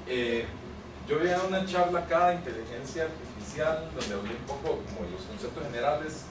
Yo voy a dar una charla acá de inteligencia artificial donde hablé un poco como de los conceptos generales.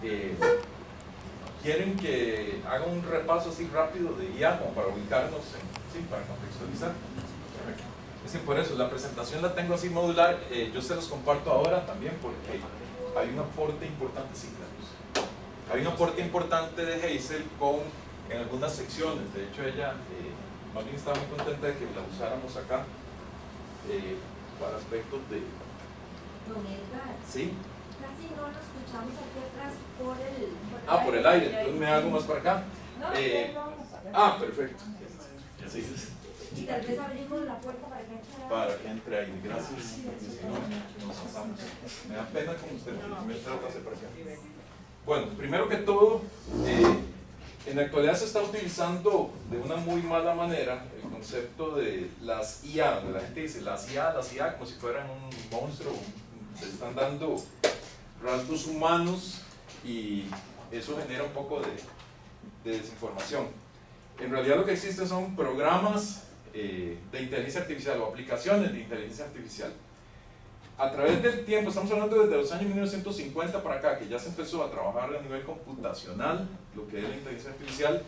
Quieren que haga un repaso así rápido de IA como para ubicarnos, sí, para contextualizar. Es que por eso la presentación la tengo así modular. Yo se los comparto ahora también porque hay un aporte importante, sí, claro. Hay un aporte importante de Hazel en algunas secciones. De hecho ella más bien estaba muy contenta de que la usáramos acá para aspectos de... Don Edgar, ¿Sí? casi no lo escuchamos aquí atrás por por el aire, entonces me hago más para acá. No, Perfecto. Sí. y tal vez abrimos la puerta para que entre. Para que entre ahí, gracias. Porque si no, nos pasamos. Me da pena con usted, me trata de para acá. Bueno, primero que todo, en la actualidad se está utilizando de una muy mala manera el concepto de las IA, donde la gente dice las IA, como si fueran un monstruo, se están dando rasgos humanos y eso genera un poco de desinformación. En realidad lo que existen son programas de inteligencia artificial o aplicaciones de inteligencia artificial. A través del tiempo, estamos hablando desde los años 1950 para acá, que ya se empezó a trabajar a nivel computacional, lo que es la inteligencia artificial.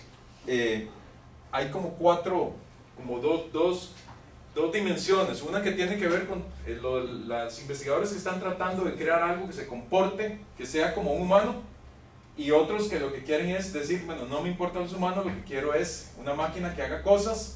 Hay como dos dimensiones. Una que tiene que ver con los investigadores que están tratando de crear algo que se comporte, que sea como un humano, y otros que lo que quieren es decir, bueno, no me importan los humanos, lo que quiero es una máquina que haga cosas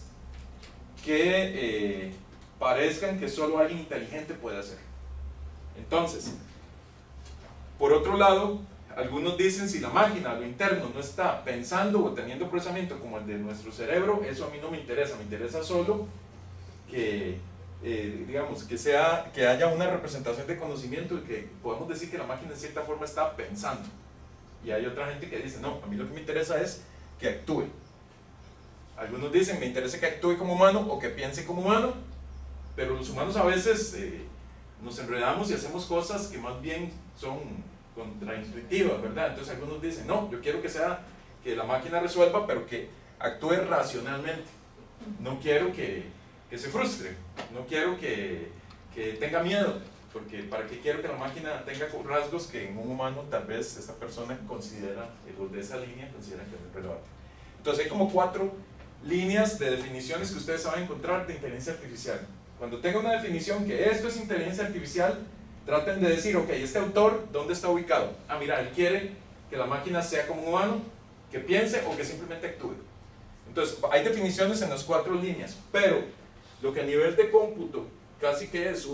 que parezcan que solo alguien inteligente puede hacer. Entonces, por otro lado, algunos dicen si la máquina, lo interno, no está pensando o teniendo procesamiento como el de nuestro cerebro, eso a mí no me interesa solo que, digamos, que haya una representación de conocimiento y que podemos decir que la máquina en cierta forma está pensando. Y hay otra gente que dice, no, a mí lo que me interesa es que actúe. Algunos dicen, me interesa que actúe como humano o que piense como humano, pero los humanos a veces nos enredamos y hacemos cosas que más bien son contraintuitivas, ¿verdad? Entonces algunos dicen, no, yo quiero que la máquina resuelva, pero que actúe racionalmente. No quiero que se frustre, no quiero que tenga miedo, porque ¿para qué quiero que la máquina tenga rasgos que en un humano tal vez esta persona considera, los de esa línea consideran que es relevante? Entonces hay como 4 líneas de definiciones que ustedes van a encontrar de inteligencia artificial. Cuando tenga una definición que esto es inteligencia artificial, traten de decir, ok, este autor, ¿dónde está ubicado? Mira, él quiere que la máquina sea como un humano, que piense o que simplemente actúe. Entonces, hay definiciones en las 4 líneas, pero lo que a nivel de cómputo casi que es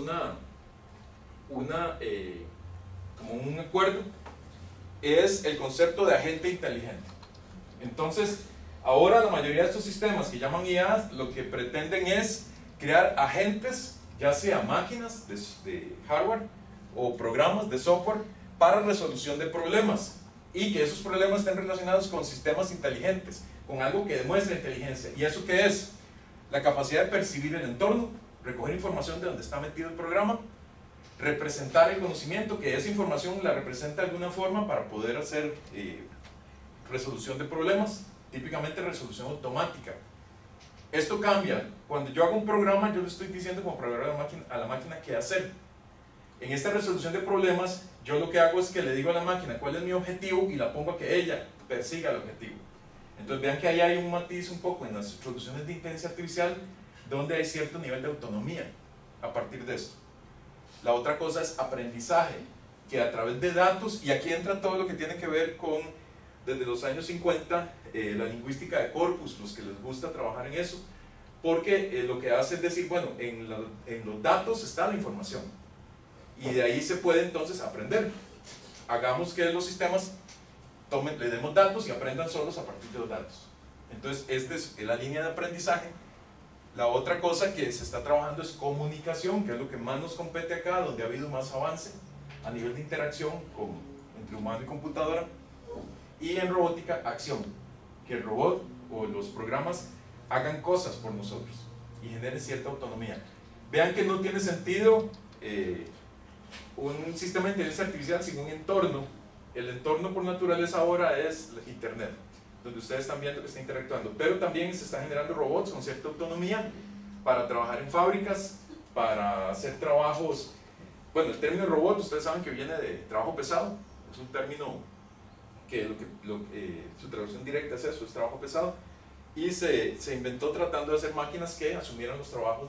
como un acuerdo, es el concepto de agente inteligente. Entonces, ahora la mayoría de estos sistemas que llaman IA, lo que pretenden es crear agentes, ya sea máquinas de hardware o programas de software para resolución de problemas, y que esos problemas estén relacionados con sistemas inteligentes, con algo que demuestre inteligencia. ¿Y eso qué es? La capacidad de percibir el entorno, recoger información de donde está metido el programa, representar el conocimiento, que esa información la representa de alguna forma para poder hacer resolución de problemas, típicamente resolución automática. Esto cambia. Cuando yo hago un programa, yo le estoy diciendo como programador a la máquina qué hacer. En esta resolución de problemas, yo lo que hago es que le digo a la máquina cuál es mi objetivo y la pongo a que ella persiga el objetivo. Entonces vean que ahí hay un matiz un poco en las introducciones de inteligencia artificial donde hay cierto nivel de autonomía a partir de esto. La otra cosa es aprendizaje, que a través de datos, y aquí entra todo lo que tiene que ver con, desde los años 50, la lingüística de corpus, los que les gusta trabajar en eso, porque lo que hace es decir, bueno, en los datos está la información, y de ahí se puede entonces aprender. Hagamos que los sistemas le demos datos y aprendan solos a partir de los datos. Entonces, esta es la línea de aprendizaje. La otra cosa que se está trabajando es comunicación, que es lo que más nos compete acá, donde ha habido más avance a nivel de interacción entre humano y computadora. Y en robótica, acción, que el robot o los programas hagan cosas por nosotros y generen cierta autonomía. Vean que no tiene sentido un sistema de inteligencia artificial sin un entorno. El entorno por naturaleza ahora es internet, donde ustedes están viendo que está interactuando, pero también se están generando robots con cierta autonomía para trabajar en fábricas, para hacer trabajos. Bueno, el término robot, ustedes saben que viene de trabajo pesado, es un término que su traducción directa es eso, es trabajo pesado, y se inventó tratando de hacer máquinas que asumieran los trabajos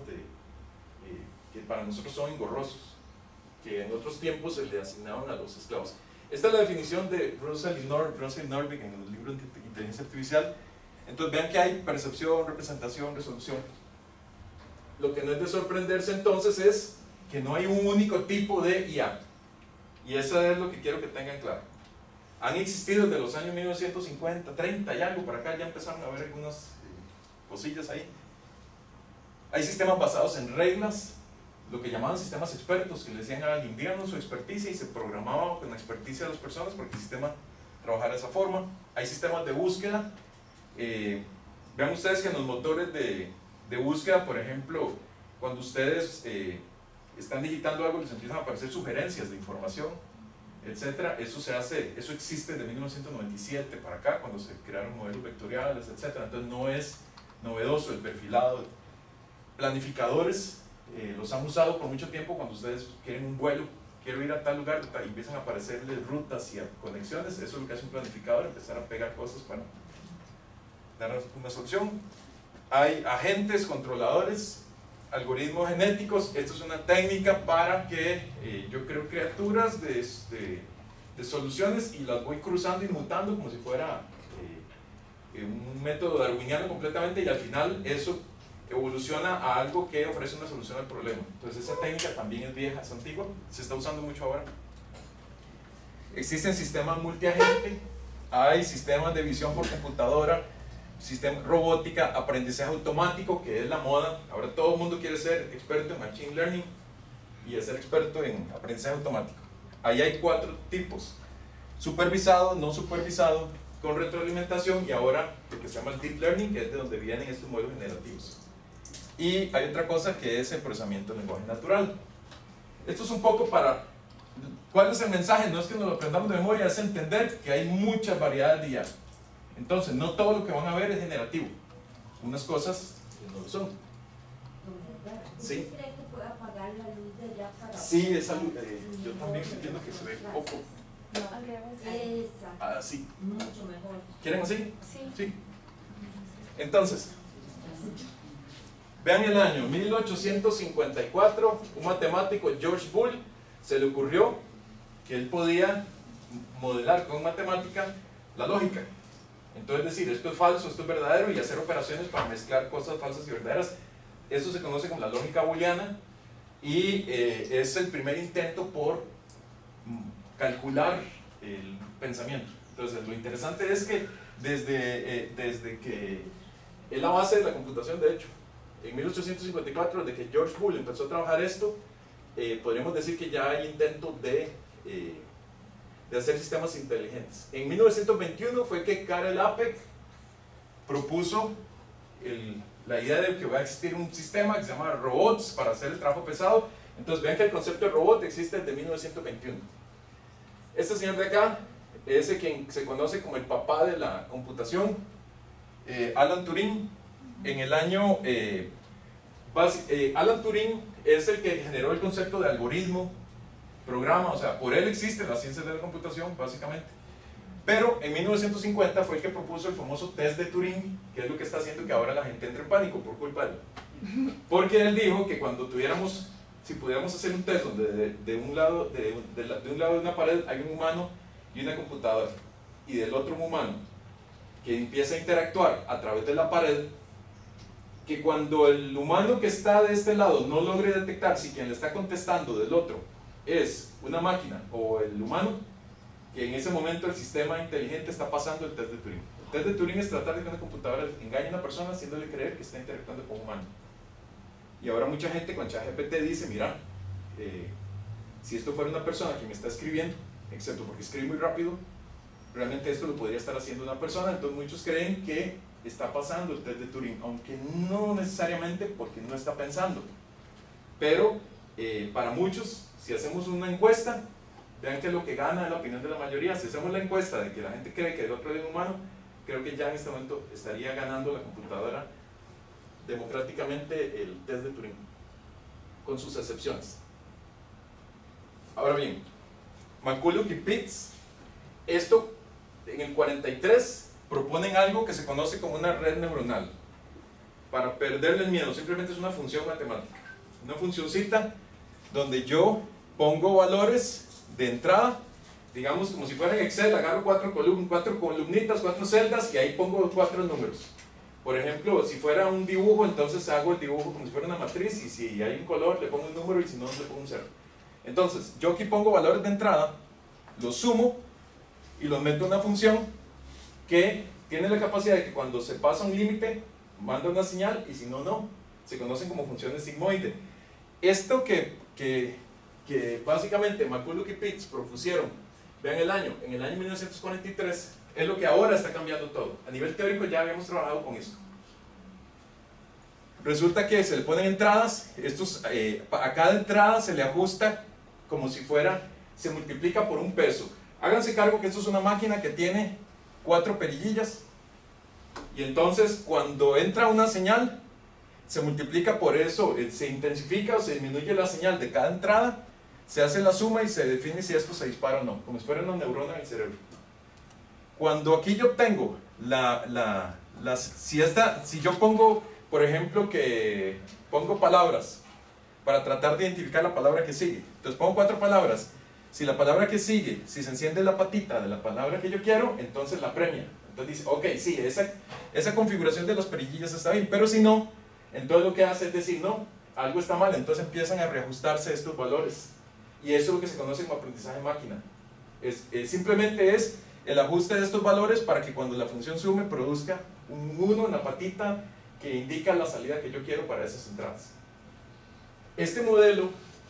que para nosotros son engorrosos, que en otros tiempos se le asignaban a los esclavos. Esta es la definición de Russell y Norvig en el libro de Inteligencia Artificial. Entonces vean que hay percepción, representación, resolución. Lo que no es de sorprenderse entonces es que no hay un único tipo de IA. Y eso es lo que quiero que tengan claro. Han existido desde los años 1950, 30 y algo para acá, ya empezaron a ver algunas cosillas ahí. Hay sistemas basados en reglas, lo que llamaban sistemas expertos, que le decían al indiano su experticia y se programaba con la experticia de las personas porque el sistema trabajara de esa forma. Hay sistemas de búsqueda. Vean ustedes que en los motores de búsqueda, por ejemplo, cuando ustedes están digitando algo, les empiezan a aparecer sugerencias de información, etcétera. Eso existe desde 1997 para acá, cuando se crearon modelos vectoriales, etcétera. Entonces no es novedoso el perfilado. Planificadores los han usado por mucho tiempo cuando ustedes quieren un vuelo, quiero ir a tal lugar y empiezan a aparecerles rutas y conexiones. Eso es lo que hace un planificador, empezar a pegar cosas para dar una solución. Hay agentes, controladores, algoritmos genéticos. Esto es una técnica para que yo creo criaturas de soluciones y las voy cruzando y mutando como si fuera un método darwiniano completamente, y al final eso evoluciona a algo que ofrece una solución al problema. Entonces esa técnica también es vieja, es antigua, se está usando mucho ahora. Existen sistemas multiagente, hay sistemas de visión por computadora, sistema robótica, aprendizaje automático, que es la moda. Ahora todo el mundo quiere ser experto en Machine Learning y ser experto en aprendizaje automático. Ahí hay 4 tipos: supervisado, no supervisado, con retroalimentación, y ahora lo que se llama el Deep Learning, que es de donde vienen estos modelos generativos. Y hay otra cosa que es el procesamiento del lenguaje natural. Esto es un poco para... ¿Cuál es el mensaje? No es que nos lo aprendamos de memoria, es entender que hay muchas variedades de IA. Entonces, no todo lo que van a ver es generativo. Unas cosas no lo son. ¿Sí cree que puede apagar la luz de allá para...? Sí, esa luz, yo también entiendo que se ve poco. Esa. Así. Mucho mejor. ¿Quieren así? Sí. Sí. Entonces, vean el año 1854, un matemático, George Boole, se le ocurrió que él podía modelar con matemática la lógica. Entonces decir, esto es falso, esto es verdadero, y hacer operaciones para mezclar cosas falsas y verdaderas. Eso se conoce como la lógica booleana, y es el primer intento por calcular el pensamiento. Entonces lo interesante es que desde que es la base de la computación, de hecho, en 1854, desde que George Boole empezó a trabajar esto, podríamos decir que ya hay intentos de hacer sistemas inteligentes. En 1921 fue que Karel Appel propuso la idea de que va a existir un sistema que se llama robots para hacer el trabajo pesado. Entonces vean que el concepto de robot existe desde 1921. Este señor de acá es el que se conoce como el papá de la computación, Alan Turing. En el año Alan Turing es el que generó el concepto de algoritmo, programa, o sea, por él existe la ciencia de la computación, básicamente. Pero en 1950 fue el que propuso el famoso test de Turing, que es lo que está haciendo que ahora la gente entre en pánico por culpa de él. Porque él dijo que cuando tuviéramos, si pudiéramos hacer un test donde de un lado de una pared hay un humano y una computadora, y del otro un humano que empieza a interactuar a través de la pared, que cuando el humano que está de este lado no logre detectar si quien le está contestando del otro es una máquina o el humano, que en ese momento el sistema inteligente está pasando el test de Turing. El test de Turing es tratar de que una computadora engañe a una persona haciéndole creer que está interactuando con un humano. Y ahora mucha gente con ChatGPT dice, mira, si esto fuera una persona que me está escribiendo, excepto porque escribe muy rápido, realmente esto lo podría estar haciendo una persona. Entonces muchos creen que está pasando el test de Turing, aunque no necesariamente, porque no está pensando. Pero para muchos, si hacemos una encuesta, vean que lo que gana es la opinión de la mayoría. Si hacemos la encuesta de que la gente cree que el otro es un humano, creo que ya en este momento estaría ganando la computadora democráticamente el test de Turing, con sus excepciones. Ahora bien, McCulloch y Pitts, esto en el 43 proponen algo que se conoce como una red neuronal. Para perderle el miedo, simplemente es una función matemática, una funcioncita donde yo pongo valores de entrada, digamos como si fuera en Excel, agarro cuatro columnitas, 4 celdas y ahí pongo 4 números. Por ejemplo, si fuera un dibujo, entonces hago el dibujo como si fuera una matriz, y si hay un color le pongo un número y si no le pongo un 0. Entonces, yo aquí pongo valores de entrada, los sumo y los meto en una función que tiene la capacidad de que cuando se pasa un límite manda una señal, y si no, no. Se conocen como funciones sigmoide. Esto que básicamente McCulloch y Pitts propusieron, vean el año, en el año 1943, es lo que ahora está cambiando todo. A nivel teórico ya habíamos trabajado con esto. Resulta que se le ponen entradas, a cada entrada se le ajusta como si fuera, se multiplica por un peso. Háganse cargo que esto es una máquina que tiene 4 perillillas, y entonces cuando entra una señal, se multiplica por eso, se intensifica o se disminuye la señal de cada entrada, se hace la suma y se define si esto se dispara o no, como si fuera una neurona en el cerebro. Cuando aquí yo obtengo si yo pongo, por ejemplo, que pongo palabras para tratar de identificar la palabra que sigue, entonces pongo 4 palabras, si la palabra que sigue, si se enciende la patita de la palabra que yo quiero, entonces la premia. Entonces dice, ok, sí, esa configuración de las perillillas está bien, pero si no, entonces lo que hace es decir, no, algo está mal, entonces empiezan a reajustarse estos valores. Y eso es lo que se conoce como aprendizaje máquina. Simplemente es el ajuste de estos valores para que cuando la función sume produzca un 1 en la patita que indica la salida que yo quiero para esas entradas. Este modelo,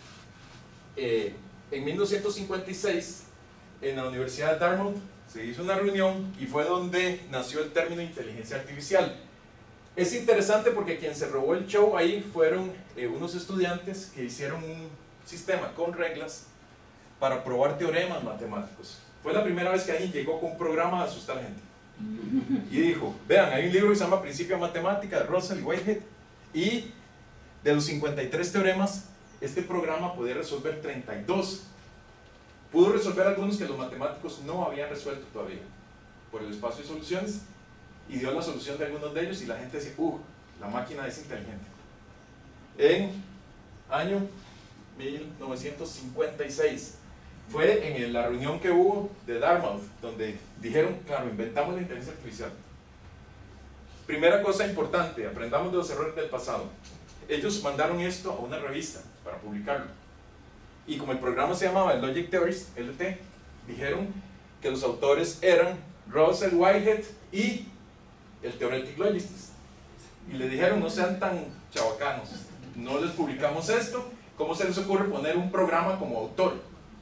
en 1956, en la Universidad de Dartmouth, se hizo una reunión y fue donde nació el término inteligencia artificial. Es interesante porque quien se robó el show ahí fueron unos estudiantes que hicieron un sistema con reglas para probar teoremas matemáticos. Fue la primera vez que alguien llegó con un programa a asustar gente. Y dijo, vean, hay un libro que se llama Principio de Matemática de Russell y Whitehead, y de los 53 teoremas, este programa podía resolver 32. Pudo resolver algunos que los matemáticos no habían resuelto todavía, por el espacio de soluciones, y dio la solución de algunos de ellos, y la gente decía, la máquina es inteligente. En año 1956, fue en la reunión que hubo de Dartmouth, donde dijeron, claro, inventamos la inteligencia artificial. Primera cosa importante, aprendamos de los errores del pasado. Ellos mandaron esto a una revista para publicarlo. Y como el programa se llamaba Logic Theories, LT, dijeron que los autores eran Russell, Whitehead y el Theoretic Logicist. Y le dijeron, no sean tan chavacanos, no les publicamos esto, ¿cómo se les ocurre poner un programa como autor?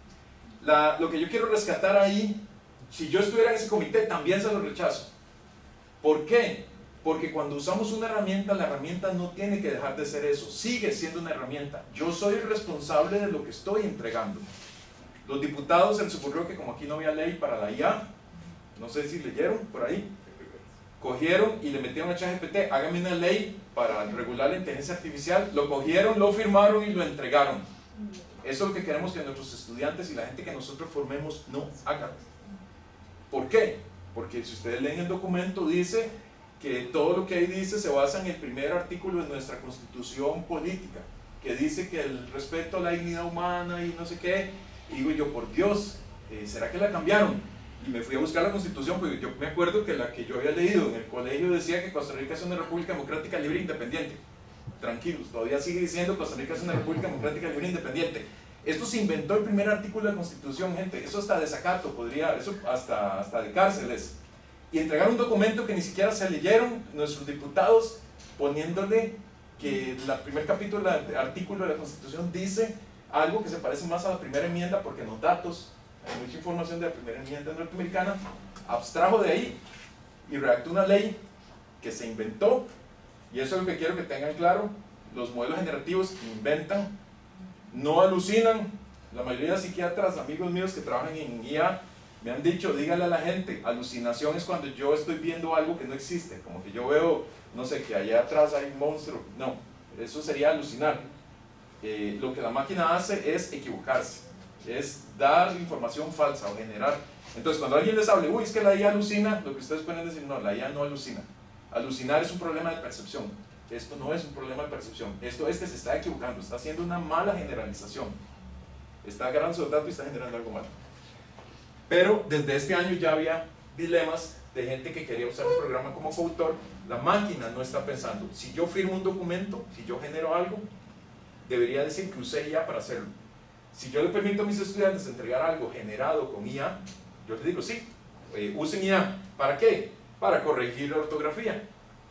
Lo que yo quiero rescatar ahí, si yo estuviera en ese comité, también se lo rechazo. ¿Por qué? Porque cuando usamos una herramienta, la herramienta no tiene que dejar de ser eso, sigue siendo una herramienta. Yo soy el responsable de lo que estoy entregando. Los diputados se les ocurrió que como aquí no había ley para la IA, no sé si leyeron por ahí, cogieron y le metieron a ChatGPT, hágame una ley para regular la inteligencia artificial, lo cogieron, lo firmaron y lo entregaron. Eso es lo que queremos que nuestros estudiantes y la gente que nosotros formemos no hagan. ¿Por qué? Porque si ustedes leen el documento, dice que todo lo que ahí dice se basa en el primer artículo de nuestra Constitución política, que dice que el respeto a la dignidad humana y no sé qué. Y digo yo, por Dios, ¿será que la cambiaron? Y me fui a buscar la Constitución, porque yo me acuerdo que la que yo había leído en el colegio decía que Costa Rica es una república democrática libre e independiente. Tranquilos, todavía sigue diciendo que Costa Rica es una república democrática libre e independiente. Esto se inventó el primer artículo de la Constitución, gente. Eso hasta desacato podría, eso hasta de cárceles. Y entregar un documento que ni siquiera se leyeron nuestros diputados, poniéndole que el primer capítulo, artículo de la Constitución dice algo que se parece más a la primera enmienda, porque en los datos hay mucha información de la primera enmienda norteamericana, abstrajo de ahí y redactó una ley que se inventó. Y eso es lo que quiero que tengan claro: los modelos generativos inventan, no alucinan. La mayoría de psiquiatras, amigos míos que trabajan en IA, Me han dicho, dígale a la gente, alucinación es cuando yo estoy viendo algo que no existe, como que yo veo, no sé, que allá atrás hay un monstruo. No, eso sería alucinar. Lo que la máquina hace es equivocarse, es dar información falsa o generar. Entonces, cuando alguien les hable, uy, es que la IA alucina, lo que ustedes pueden decir, no, la IA no alucina. Alucinar es un problema de percepción. Esto no es un problema de percepción, esto es que se está equivocando, está haciendo una mala generalización. Está agarrando su dato y está generando algo malo. Pero desde este año ya había dilemas de gente que quería usar un programa como coautor. La máquina no está pensando, si yo firmo un documento, si yo genero algo, debería decir que usé IA para hacerlo. Si yo le permito a mis estudiantes entregar algo generado con IA, yo les digo, sí, usen IA. ¿Para qué? Para corregir la ortografía,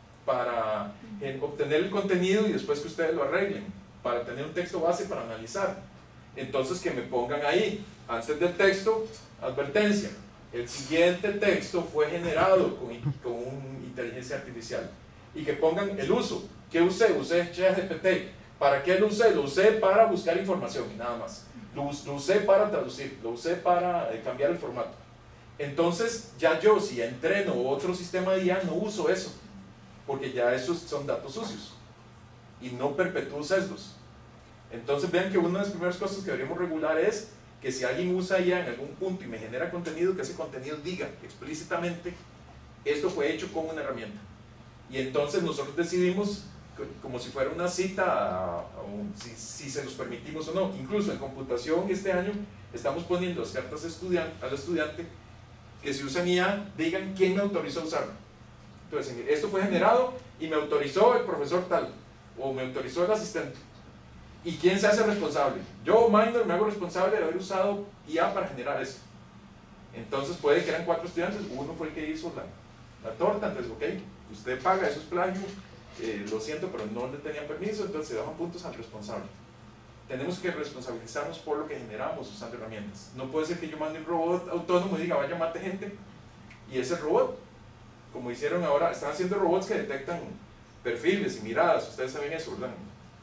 para obtener el contenido y después que ustedes lo arreglen, para tener un texto base para analizar. Entonces que me pongan ahí, antes del texto, advertencia, el siguiente texto fue generado con una inteligencia artificial, y que pongan el uso. ¿Qué usé? Usé ChatGPT. ¿Para qué lo usé? Lo usé para buscar información y nada más. Lo usé para traducir, lo usé para cambiar el formato. Entonces ya yo, si entreno otro sistema de IA, no uso eso, porque ya esos son datos sucios y no perpetúo sesgos. Entonces vean que una de las primeras cosas que deberíamos regular es que si alguien usa IA en algún punto y me genera contenido, que ese contenido diga explícitamente, esto fue hecho con una herramienta. Y entonces nosotros decidimos, como si fuera una cita, si se los permitimos o no. Incluso en computación este año estamos poniendo las cartas al estudiante que si usan IA, digan quién me autorizó a usarlo. Entonces, esto fue generado y me autorizó el profesor tal, o me autorizó el asistente. ¿Y quién se hace responsable? Yo, minor, me hago responsable de haber usado IA para generar eso. Entonces puede que eran 4 estudiantes, uno fue el que hizo la torta, entonces, ok, usted paga, eso es plagio, lo siento, pero no le tenían permiso, entonces se bajan puntos al responsable. Tenemos que responsabilizarnos por lo que generamos usando herramientas. No puede ser que yo mande un robot autónomo y diga, vaya, mate gente, y ese robot, como hicieron ahora, están haciendo robots que detectan perfiles y miradas, ustedes saben eso, ¿verdad?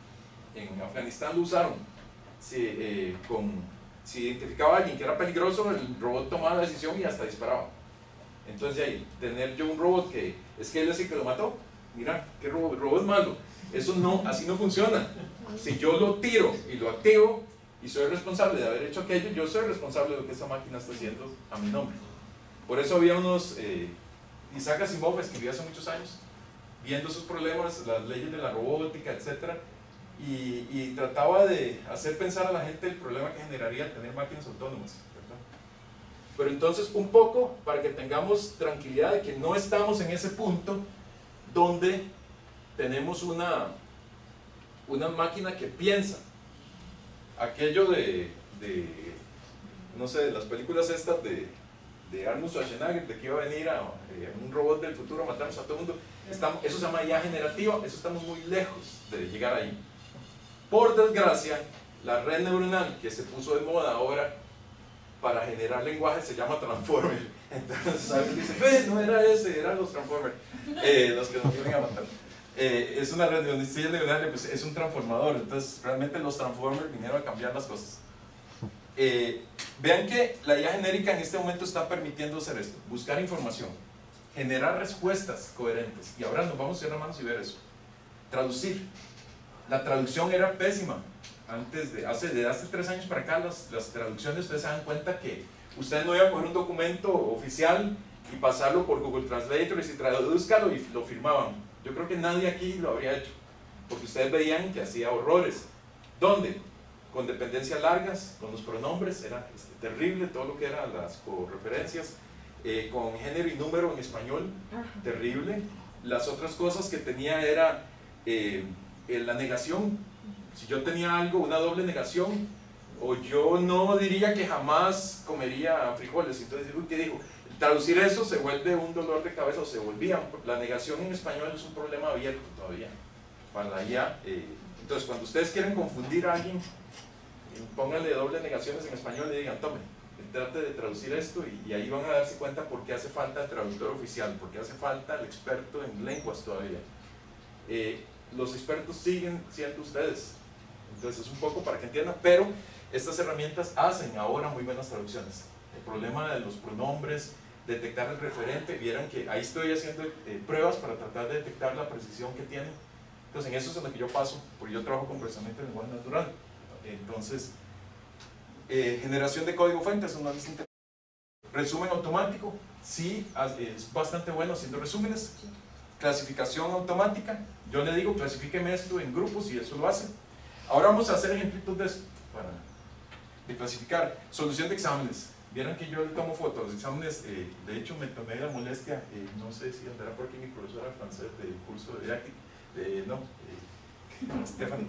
En Afganistán lo usaron. Si identificaba a alguien que era peligroso, el robot tomaba la decisión y hasta disparaba. Entonces ahí, tener yo un robot que es que él es el que lo mató, mira, qué robot malo, eso no, así no funciona. Si yo lo tiro y lo activo y soy responsable de haber hecho aquello, yo soy responsable de lo que esa máquina está haciendo a mi nombre. Por eso había unos, Isaac Asimov escribió hace muchos años, viendo esos problemas, las leyes de la robótica, etc. Y trataba de hacer pensar a la gente el problema que generaría el tener máquinas autónomas, ¿verdad? Pero entonces, un poco para que tengamos tranquilidad de que no estamos en ese punto donde tenemos una máquina que piensa. Aquello no sé, de las películas estas de Arnold Schwarzenegger, de que iba a venir un robot del futuro a matarnos a todo el mundo, eso se llama IA generativa, eso estamos muy lejos de llegar ahí. Por desgracia, la red neuronal que se puso de moda ahora para generar lenguaje se llama Transformer. Entonces alguien dice, no era ese, eran los Transformers, los que nos vienen a matar. Es una red neuronal, pues es un transformador, entonces realmente los Transformers vinieron a cambiar las cosas. Vean que la IA genérica en este momento está permitiendo hacer esto, buscar información, generar respuestas coherentes, y ahora nos vamos a hacer las manos y ver eso. Traducir. La traducción era pésima. Hace 3 años para acá las traducciones, ustedes se dan cuenta que ustedes no iban a coger un documento oficial y pasarlo por Google Translator y si tradúzcalo y lo firmaban. Yo creo que nadie aquí lo habría hecho, porque ustedes veían que hacía horrores. ¿Dónde? Con dependencias largas, con los pronombres, era terrible todo lo que eran las correferencias, con género y número en español, terrible. Las otras cosas que tenía era la negación. Si yo tenía algo, una doble negación, o yo no diría que jamás comería frijoles, entonces, ¿qué dijo? Traducir eso se vuelve un dolor de cabeza, o se volvía. La negación en español es un problema abierto todavía para la IA. Entonces, cuando ustedes quieren confundir a alguien, pónganle doble negaciones en español y digan, tome, trate de traducir esto, y ahí van a darse cuenta por qué hace falta el traductor oficial, por qué hace falta el experto en lenguas todavía. Los expertos siguen siendo ustedes. Entonces es un poco para que entiendan, pero estas herramientas hacen ahora muy buenas traducciones. el problema de los pronombres, detectar el referente. Vieran que ahí estoy haciendo pruebas para tratar de detectar la precisión que tiene. Entonces en eso es en lo que yo paso, porque yo trabajo con procesamiento de lenguaje natural. Entonces, generación de código fuente es una lista. Resumen automático, sí, es bastante bueno haciendo resúmenes. Clasificación automática, yo le digo clasifíqueme esto en grupos y eso lo hace. Ahora vamos a hacer ejemplitos de esto de clasificar. Solución de exámenes. Vieron que yo le tomo fotos a los exámenes, de hecho me tomé la molestia, no sé si andará por aquí mi profesora francés del curso de didáctica, Stephanie.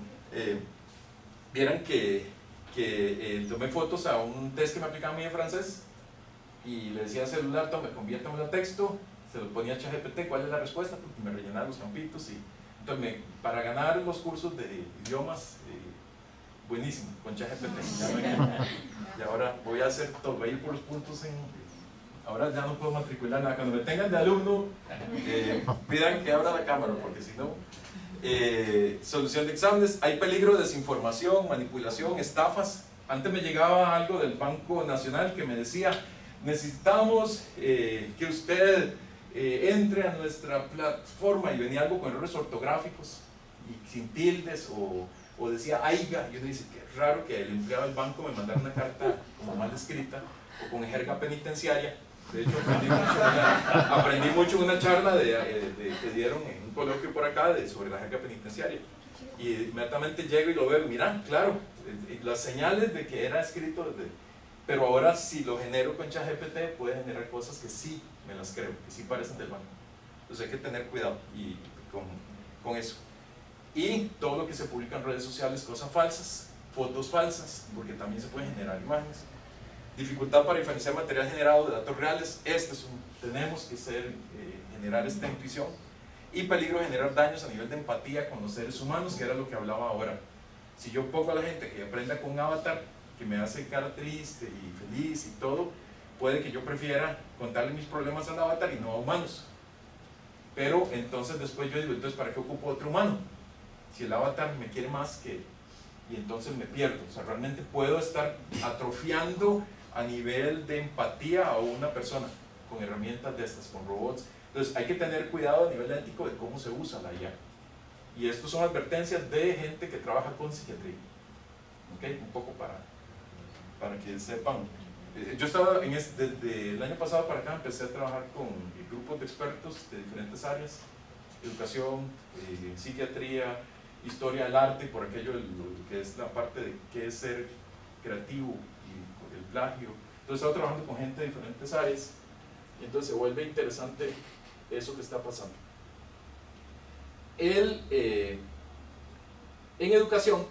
Vieran que tomé fotos a un test que me aplicaba a mí de francés y le decía al celular, conviértamelo a texto, se lo ponía a ChatGPT, ¿cuál es la respuesta? Porque me rellenaba los campitos y entonces para ganar los cursos de idiomas, buenísimo, con ChatGPT. Y ahora voy a hacer todo, voy a ir por los puntos ahora ya no puedo matricular nada. Cuando me tengan de alumno, pidan que abra la cámara, porque si no, solución de exámenes, hay peligro de desinformación, manipulación, estafas. Antes me llegaba algo del Banco Nacional que me decía, necesitamos que usted entre a nuestra plataforma, y venía algo con errores ortográficos y sin tildes o decía aiga, y uno dice, qué raro que el empleado del banco me mandara una carta como mal escrita o con jerga penitenciaria. De hecho aprendí mucho en una charla que dieron en un coloquio por acá sobre la jerga penitenciaria, y inmediatamente llego y lo veo, mira, claro, las señales de que era escrito pero ahora si lo genero con ChatGPT puede generar cosas que sí me las creo, que sí parecen del banco. Entonces hay que tener cuidado con eso. Y todo lo que se publica en redes sociales, cosas falsas, fotos falsas, porque también se pueden generar imágenes. Dificultad para diferenciar material generado de datos reales, tenemos que generar esta intuición. Y peligro de generar daños a nivel de empatía con los seres humanos, que era lo que hablaba ahora. Si yo pongo a la gente que aprenda con un avatar, que me hace cara triste y feliz y todo, puede que yo prefiera contarle mis problemas al avatar y no a humanos. Pero entonces después yo digo, entonces ¿para qué ocupo otro humano? Si el avatar me quiere más que... y entonces me pierdo. O sea, realmente puedo estar atrofiando a nivel de empatía a una persona con herramientas de estas, con robots. Entonces hay que tener cuidado a nivel ético de cómo se usa la IA. Y estas son advertencias de gente que trabaja con psiquiatría. ¿Okay? Un poco para que sepan. Yo estaba, desde el año pasado para acá, empecé a trabajar con grupos de expertos de diferentes áreas: educación, psiquiatría, historia del arte, por aquello lo que es la parte de qué es ser creativo y el plagio. Entonces estaba trabajando con gente de diferentes áreas y entonces se vuelve interesante eso que está pasando. En educación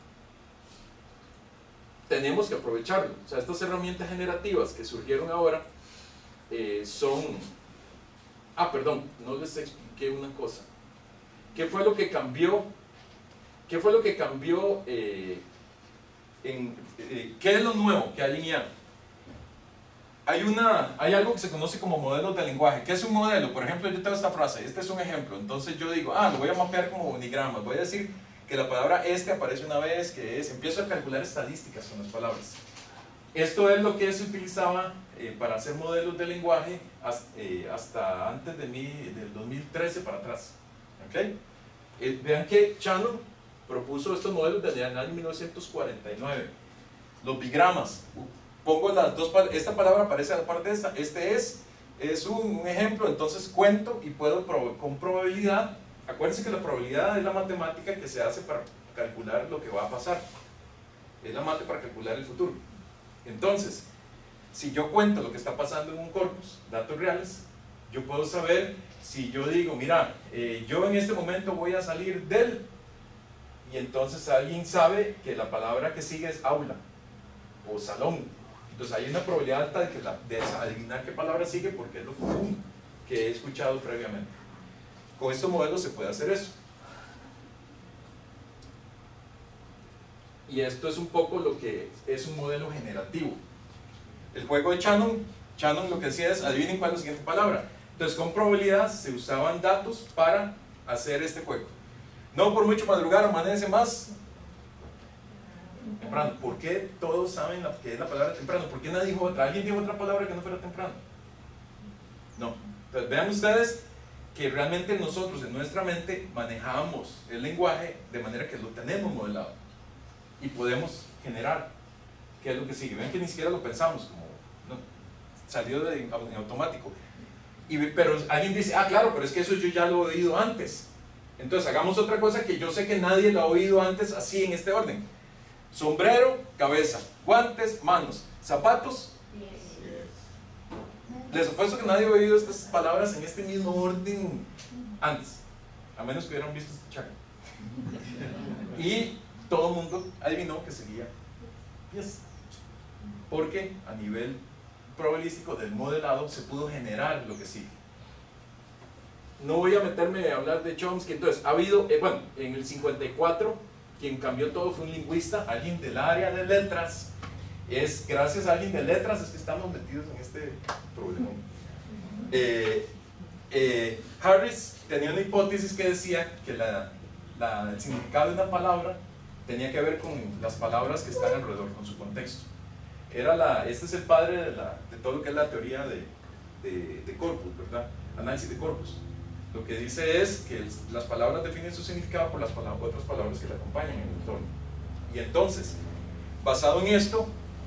tenemos que aprovecharlo. O sea, estas herramientas generativas que surgieron ahora son... perdón, no les expliqué una cosa. ¿Qué fue lo que cambió? ¿Qué fue lo que cambió qué es lo nuevo que hay en IA? Hay algo que se conoce como modelos de lenguaje. ¿Qué es un modelo? Por ejemplo, yo tengo esta frase, este es un ejemplo. Entonces yo digo, lo voy a mapear como unigramas. Voy a decir que la palabra aparece una vez, empiezo a calcular estadísticas con las palabras. Esto es lo que se utilizaba para hacer modelos de lenguaje hasta antes del 2013 para atrás. ¿Okay? Vean que Shannon propuso estos modelos desde el año 1949. Los bigramas. Pongo las dos, esta palabra aparece a la parte de esta. Este es un ejemplo, entonces cuento y puedo con probabilidad. Acuérdense que la probabilidad es la matemática que se hace para calcular lo que va a pasar. Es la matemática para calcular el futuro. Entonces, si yo cuento lo que está pasando en un corpus, datos reales, yo puedo saber si yo digo, mira, yo en este momento voy a salir del... y entonces alguien sabe que la palabra que sigue es aula o salón. Entonces hay una probabilidad alta de adivinar qué palabra sigue porque es lo común que he escuchado previamente. Con estos modelos se puede hacer eso. Y esto es un poco lo que es un modelo generativo. El juego de Shannon lo que decía es, adivinen cuál es la siguiente palabra. Entonces con probabilidad se usaban datos para hacer este juego. No por mucho madrugar, amanece más. Temprano. ¿Por qué todos saben qué es la palabra temprano? ¿Por qué nadie dijo otra? ¿Alguien dijo otra palabra que no fuera temprano? No. Entonces, vean ustedes que realmente nosotros en nuestra mente manejamos el lenguaje de manera que lo tenemos modelado y podemos generar qué es lo que sigue. Ven que ni siquiera lo pensamos, como no, salió en automático. Pero alguien dice, ah, claro, pero es que eso yo ya lo he oído antes. Entonces hagamos otra cosa que yo sé que nadie lo ha oído antes así en este orden: sombrero, cabeza; guantes, manos; zapatos. Les apuesto que nadie ha oído estas palabras en este mismo orden antes, a menos que hubieran visto este chaco. Y todo el mundo adivinó que sería pies, porque a nivel probabilístico del modelado se pudo generar lo que sigue. No voy a meterme a hablar de Chomsky. Entonces, ha habido, bueno, en el 54, quien cambió todo fue un lingüista, alguien del área de letras. Es gracias a alguien de letras es que estamos metidos en este problema. Harris tenía una hipótesis que decía que el significado de una palabra tenía que ver con las palabras que están alrededor, con su contexto. Este es el padre de todo lo que es la teoría de corpus, ¿verdad? Análisis de corpus. Lo que dice es que las palabras definen su significado por las otras palabras que le acompañan en el entorno. Y entonces, basado en esto,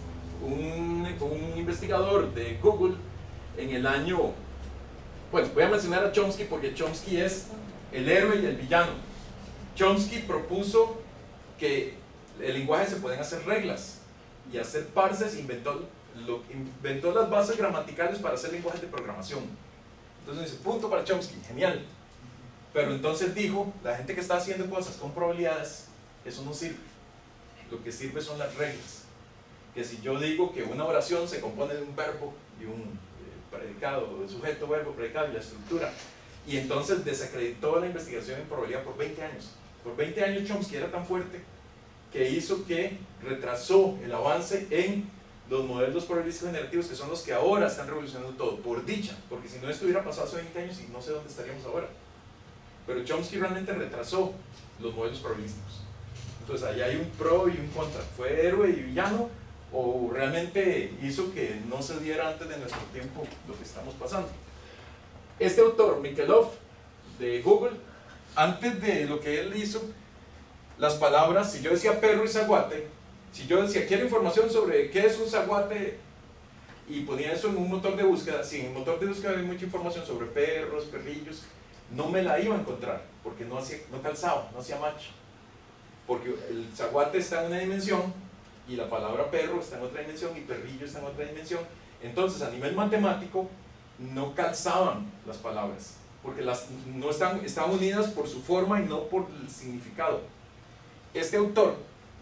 un investigador de Google en el año, bueno, voy a mencionar a Chomsky porque Chomsky es el héroe y el villano. Chomsky propuso que el lenguaje se pueden hacer reglas y hacer parses. Inventó las bases gramaticales para hacer lenguajes de programación. Entonces dice, punto para Chomsky, genial. Pero entonces dijo, la gente que está haciendo cosas con probabilidades, eso no sirve. Lo que sirve son las reglas. Que si yo digo que una oración se compone de un verbo y un predicado, de sujeto, verbo, predicado y la estructura, y entonces desacreditó la investigación en probabilidad por 20 años. Por 20 años Chomsky era tan fuerte que hizo que retrasó el avance en los modelos probabilísticos generativos, que son los que ahora están revolucionando todo, por dicha, porque si no esto hubiera pasado hace 20 años y no sé dónde estaríamos ahora. Pero Chomsky realmente retrasó los modelos probabilísticos. Entonces ahí hay un pro y un contra. ¿Fue héroe y villano o realmente hizo que no se diera antes de nuestro tiempo lo que estamos pasando? Este autor, Mikelov, de Google, antes de lo que él hizo, las palabras, si yo decía perro y zaguate, si yo decía quiero información sobre qué es un zaguate y ponía eso en un motor de búsqueda, si en el motor de búsqueda hay mucha información sobre perros, perrillos, no me la iba a encontrar porque no calzaba, no hacía match, porque el zaguate está en una dimensión y la palabra perro está en otra dimensión y perrillo está en otra dimensión. Entonces a nivel matemático no calzaban las palabras porque no estaban unidas por su forma y no por el significado. Este autor,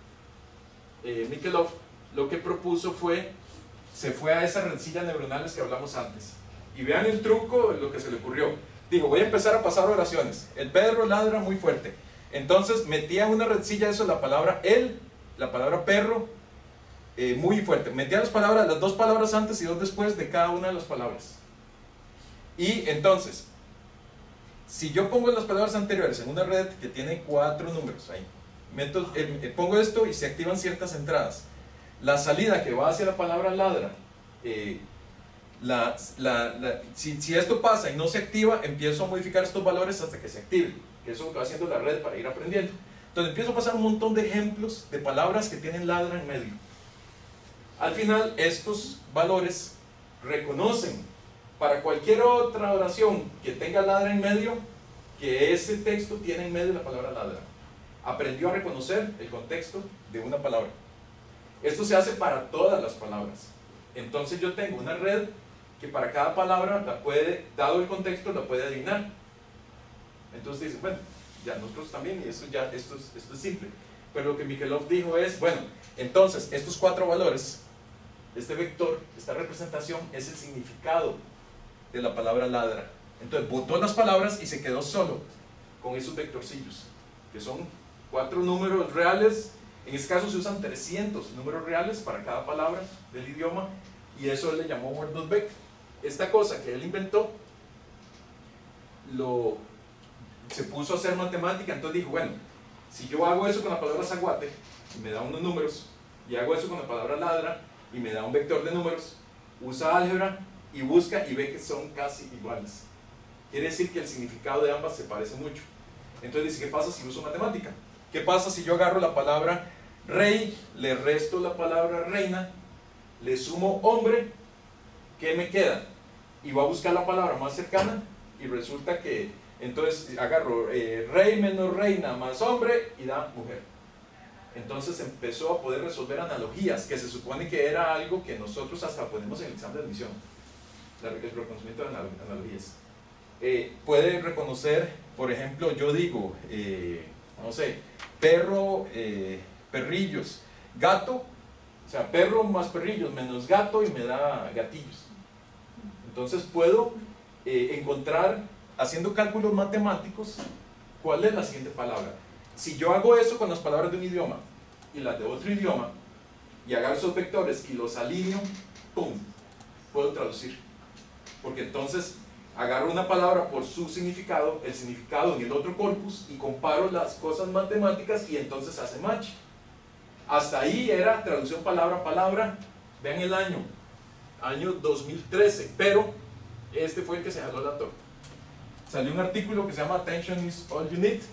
Mikelov, lo que propuso se fue a esas rencillas neuronales que hablamos antes. Y vean el truco, lo que se le ocurrió. Dijo, voy a empezar a pasar oraciones. El perro ladra muy fuerte. Entonces metía en una rencilla eso la palabra él, la palabra perro, muy fuerte. Metía las dos palabras antes y dos después de cada una de las palabras. Y entonces, si yo pongo las palabras anteriores en una red que tiene 4 números ahí, pongo esto y se activan ciertas entradas. La salida que va hacia la palabra ladra, si esto pasa y no se activa, empiezo a modificar estos valores hasta que se active, que eso va haciendo la red para ir aprendiendo. Entonces empiezo a pasar un montón de ejemplos de palabras que tienen ladra en medio. Al final estos valores reconocen para cualquier otra oración que tenga ladra en medio que ese texto tiene en medio la palabra ladra. Aprendió a reconocer el contexto de una palabra. Esto se hace para todas las palabras. Entonces yo tengo una red que para cada palabra dado el contexto, la puede adivinar. Entonces dice, bueno, ya nosotros también, y esto es simple. Pero lo que Mikelov dijo es, bueno, entonces estos 4 valores, este vector, esta representación, es el significado de la palabra ladra. Entonces botó las palabras y se quedó solo con esos vectorcillos, que son 4 números reales. En este caso se usan 300 números reales para cada palabra del idioma, y eso él le llamó Word.Beck. Esta cosa que él inventó, se puso a hacer matemática. Entonces dijo, bueno, Si yo hago eso con la palabra zaguate, me da unos números, y hago eso con la palabra ladra, y me da un vector de números, usa álgebra y busca y ve que son casi iguales. Quiere decir que el significado de ambas se parece mucho. Entonces dice, ¿qué pasa si uso matemática? ¿Qué pasa si yo agarro la palabra rey, le resto la palabra reina, le sumo hombre? ¿Qué me queda? Y voy a buscar la palabra más cercana y resulta que entonces agarro rey menos reina más hombre y da mujer. Entonces empezó a poder resolver analogías, que se supone que era algo que nosotros hasta ponemos en el examen de admisión, el reconocimiento de analogías. Puede reconocer, por ejemplo, yo digo, no sé, perro, perrillos, gato, o sea, perro más perrillos menos gato y me da gatillos. Entonces puedo encontrar, haciendo cálculos matemáticos, cuál es la siguiente palabra. Si yo hago eso con las palabras de un idioma y las de otro idioma, y agarro esos vectores y los alineo, ¡pum!, puedo traducir. Porque entonces agarro una palabra por su significado, el significado en el otro corpus, y comparo las cosas matemáticas y entonces hace match. Hasta ahí era traducción palabra a palabra. Vean el año 2013, pero este fue el que se jaló la torta. Salió un artículo que se llama Attention is all you need.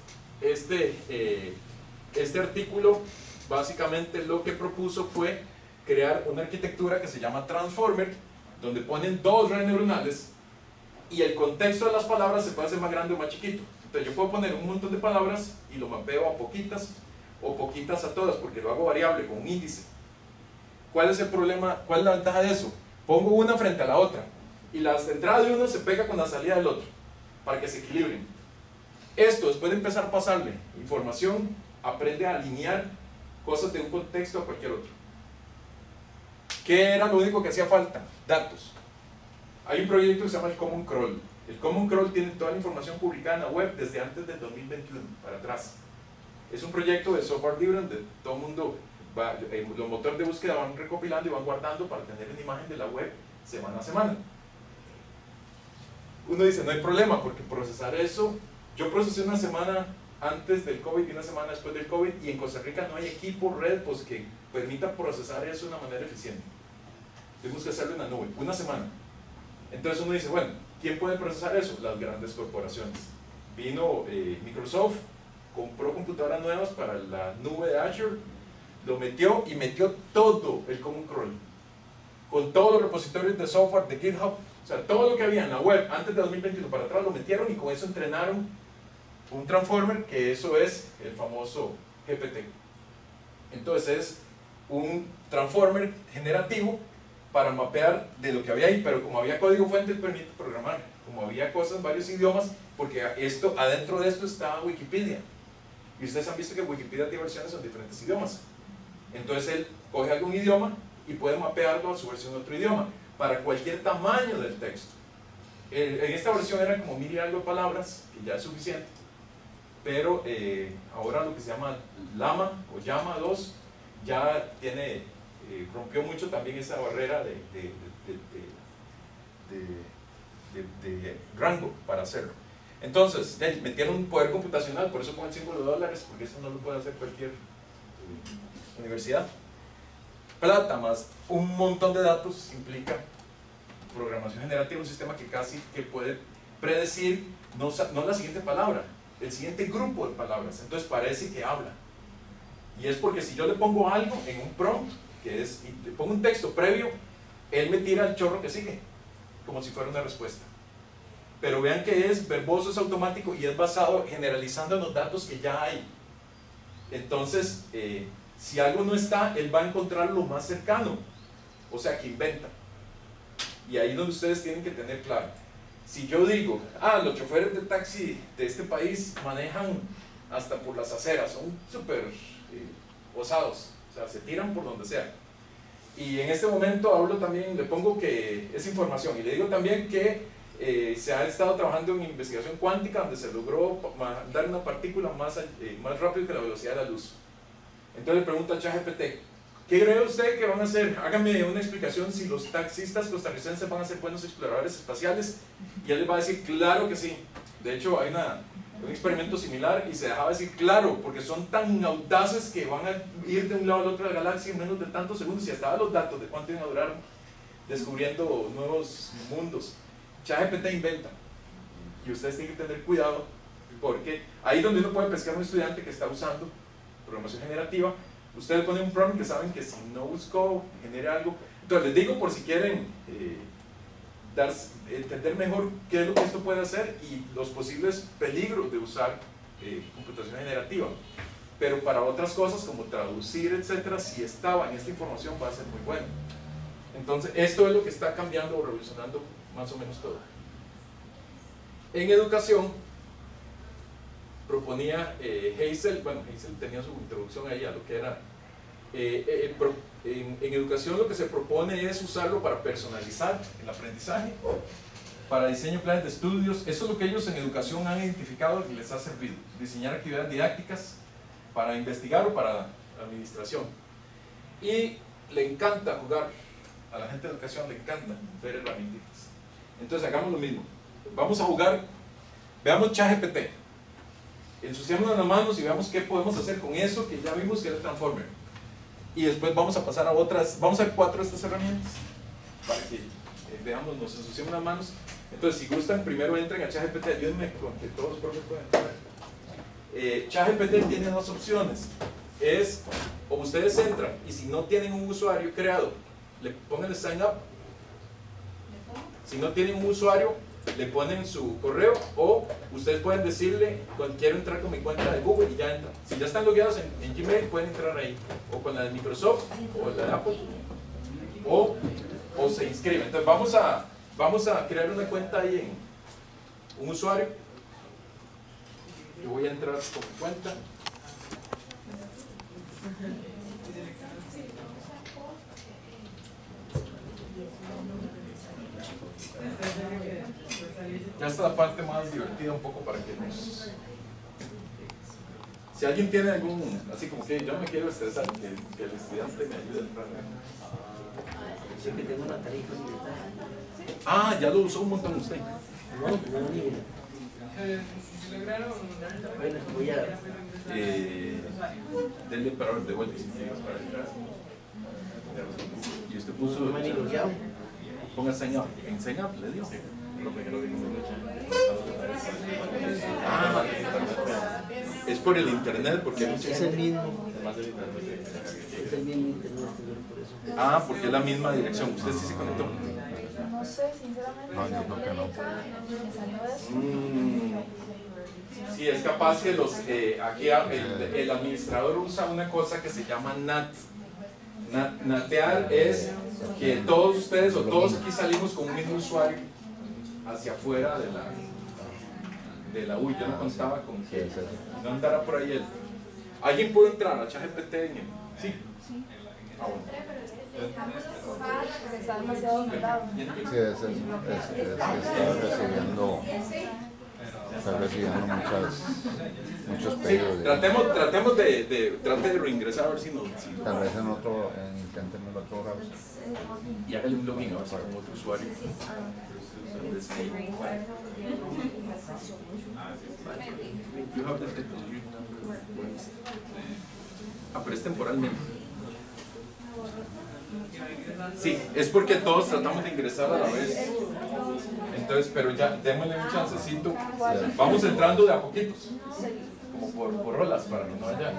Este artículo básicamente lo que propuso fue crear una arquitectura que se llama Transformer, donde ponen dos redes neuronales y el contexto de las palabras se puede hacer más grande o más chiquito. Entonces yo puedo poner un montón de palabras y lo mapeo a poquitas o poquitas a todas, porque lo hago variable con un índice. ¿Cuál es el problema? ¿Cuál es la ventaja de eso? Pongo una frente a la otra y la entrada de uno se pega con la salida del otro para que se equilibren. Esto, después de empezar a pasarle información, aprende a alinear cosas de un contexto a cualquier otro. ¿Qué era lo único que hacía falta? Datos. Hay un proyecto que se llama el Common Crawl. El Common Crawl tiene toda la información publicada en la web desde antes del 2021 para atrás. Es un proyecto de software libre donde todo el mundo va, los motores de búsqueda van recopilando y van guardando para tener una imagen de la web semana a semana. Uno dice, no hay problema, porque procesar eso, yo procesé una semana antes del COVID y una semana después del COVID, y en Costa Rica no hay equipo, red, pues que permita procesar eso de una manera eficiente. Tuvimos que hacerlo en la nube, una semana. Entonces uno dice, bueno, ¿quién puede procesar eso? Las grandes corporaciones. Vino Microsoft, compró computadoras nuevas para la nube de Azure, lo metió y metió todo el Common Crawl, con todos los repositorios de software de GitHub, o sea, todo lo que había en la web antes de 2021 para atrás lo metieron y con eso entrenaron un transformer, que eso es el famoso GPT. Entonces es un transformer generativo para mapear de lo que había ahí, pero como había código fuente permite programar, como había cosas en varios idiomas, porque esto, adentro de esto está Wikipedia, y ustedes han visto que Wikipedia tiene versiones en diferentes idiomas. Entonces él coge algún idioma y puede mapearlo a su versión en otro idioma, para cualquier tamaño del texto. En esta versión eran como 1000 y algo de palabras, que ya es suficiente, pero ahora lo que se llama Llama o Llama 2 ya tiene, rompió mucho también esa barrera de rango para hacerlo. Entonces metieron un poder computacional, por eso ponen $5, porque eso no lo puede hacer cualquier universidad. Plata más un montón de datos implica programación generativa, un sistema que puede predecir no la siguiente palabra, el siguiente grupo de palabras. Entonces parece que habla, y es porque si yo le pongo algo en un prompt, que es, y le pongo un texto previo, él me tira el chorro que sigue como si fuera una respuesta. Pero vean que es verboso, es automático y es basado, generalizando en los datos que ya hay. Entonces si algo no está, él va a encontrar lo más cercano, o sea que inventa. Y ahí es donde ustedes tienen que tener claro. Si yo digo, los choferes de taxi de este país manejan hasta por las aceras, son súper osados, o sea, se tiran por donde sea. Y en este momento hablo también, le pongo que es información, y le digo también que se ha estado trabajando en investigación cuántica, donde se logró mandar una partícula más rápido que la velocidad de la luz. Entonces le pregunto a ChatGPT, ¿qué cree usted que van a hacer? Hágame una explicación si los taxistas costarricenses van a ser buenos exploradores espaciales. Y él les va a decir, claro que sí. De hecho, hay un experimento similar y se dejaba decir, claro, porque son tan audaces que van a ir de un lado al otro de la galaxia en menos de tantos segundos, y hasta los datos de cuánto iban a durar descubriendo nuevos mundos. ChatGPT inventa, y ustedes tienen que tener cuidado, porque ahí es donde uno puede pescar a un estudiante que está usando programación generativa. Ustedes ponen un prompt que saben que si no buscó, genere algo. Entonces les digo, por si quieren entender mejor qué es lo que esto puede hacer y los posibles peligros de usar computación generativa. Pero para otras cosas como traducir, etcétera, si estaba en esta información va a ser muy bueno. Entonces esto es lo que está cambiando o revolucionando más o menos todo. En educación proponía Hazel, bueno, Hazel tenía su introducción ahí a lo que era en educación. Lo que se propone es usarlo para personalizar el aprendizaje, para diseño de planes de estudios. Eso es lo que ellos en educación han identificado que les ha servido: diseñar actividades didácticas para investigar o para administración. Y le encanta jugar, a la gente de educación le encanta ver herramientas. Entonces hagamos lo mismo, vamos a jugar, veamos ChatGPT, ensuciémonos las manos y veamos qué podemos hacer con eso que ya vimos que es el Transformer. Y después vamos a pasar a otras, vamos a ver 4 de estas herramientas para que veamos, nos ensuciemos las manos. Entonces si gustan, primero entren a ChatGPT, ayúdenme con que todos los profes puedan entrar. ChatGPT tiene 2 opciones, es o ustedes entran y si no tienen un usuario creado, le ponen el sign up. Si no tienen un usuario, le ponen su correo, o ustedes pueden decirle, quiero entrar con mi cuenta de Google, y ya entran. Si ya están logueados en Gmail, pueden entrar ahí, o con la de Microsoft, o la de Apple, o se inscriben. Entonces vamos a crear una cuenta ahí en un usuario. Yo voy a entrar con mi cuenta. Ya está la parte más divertida un poco para que nos... Si alguien tiene algún, así como que yo no me quiero estresar, que el estudiante me ayude a entrar. Sí, que tengo una tarifa limitada. Ah, ya lo usó un montón usted. No, ni... Bueno, voy a... denle para de vuelta para entrar. Y usted puso... No me han logueado. Ponga sign up. En sign up le dio. Ah, es por el internet, porque es el mismo. Es el mismo internet, por eso. Ah, porque es la misma dirección. Usted sí se conectó. No sé, sinceramente, no me salió eso. Sí, es capaz que los aquí el administrador usa una cosa que se llama NAT. Natear es que todos ustedes o todos aquí salimos con un mismo usuario hacia afuera de la UI. Yo no contaba con que no andara por ahí él. ¿Alguien puede entrar a ChatGPT? Sí. Ah, bueno. Está demasiado demorado. Sí, está recibiendo muchos pedidos. Tratemos de reingresar a ver si nos... Tal vez intenten en otro browser. Y hágale un login ahora con otro usuario. Pero es temporalmente. Sí, es porque todos tratamos de ingresar a la vez. Entonces, pero ya, démosle un chancecito. Vamos entrando de a poquitos, como por rolas, para que no haya.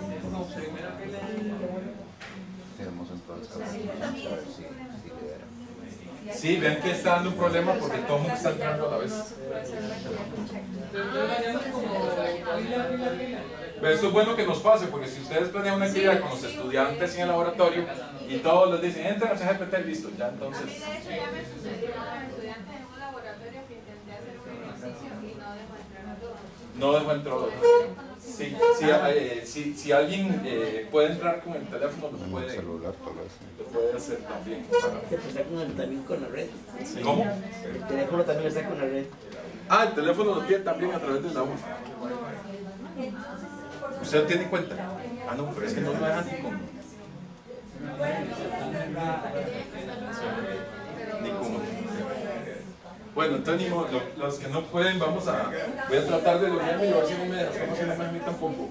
Tenemos entonces a ver si Sí, vean que está dando un problema porque todo el mundo está entrando a la vez. Pero esto es bueno que nos pase, porque si ustedes planean una actividad con los estudiantes en el laboratorio y todos les dicen, entren a ChatGPT, listo, ya entonces... No dejó entrar a todos. Si alguien puede entrar con el teléfono, lo puede hacer también. Está también con la red. ¿Cómo? El teléfono también está con la red. Ah, el teléfono lo tiene también a través de la web. ¿Usted tiene cuenta? Ah, no, pero es que no lo dejan ni con Bueno, entonces los que no pueden, voy a tratar de lograrme y a ver si no me dejamos hacer a mí tampoco.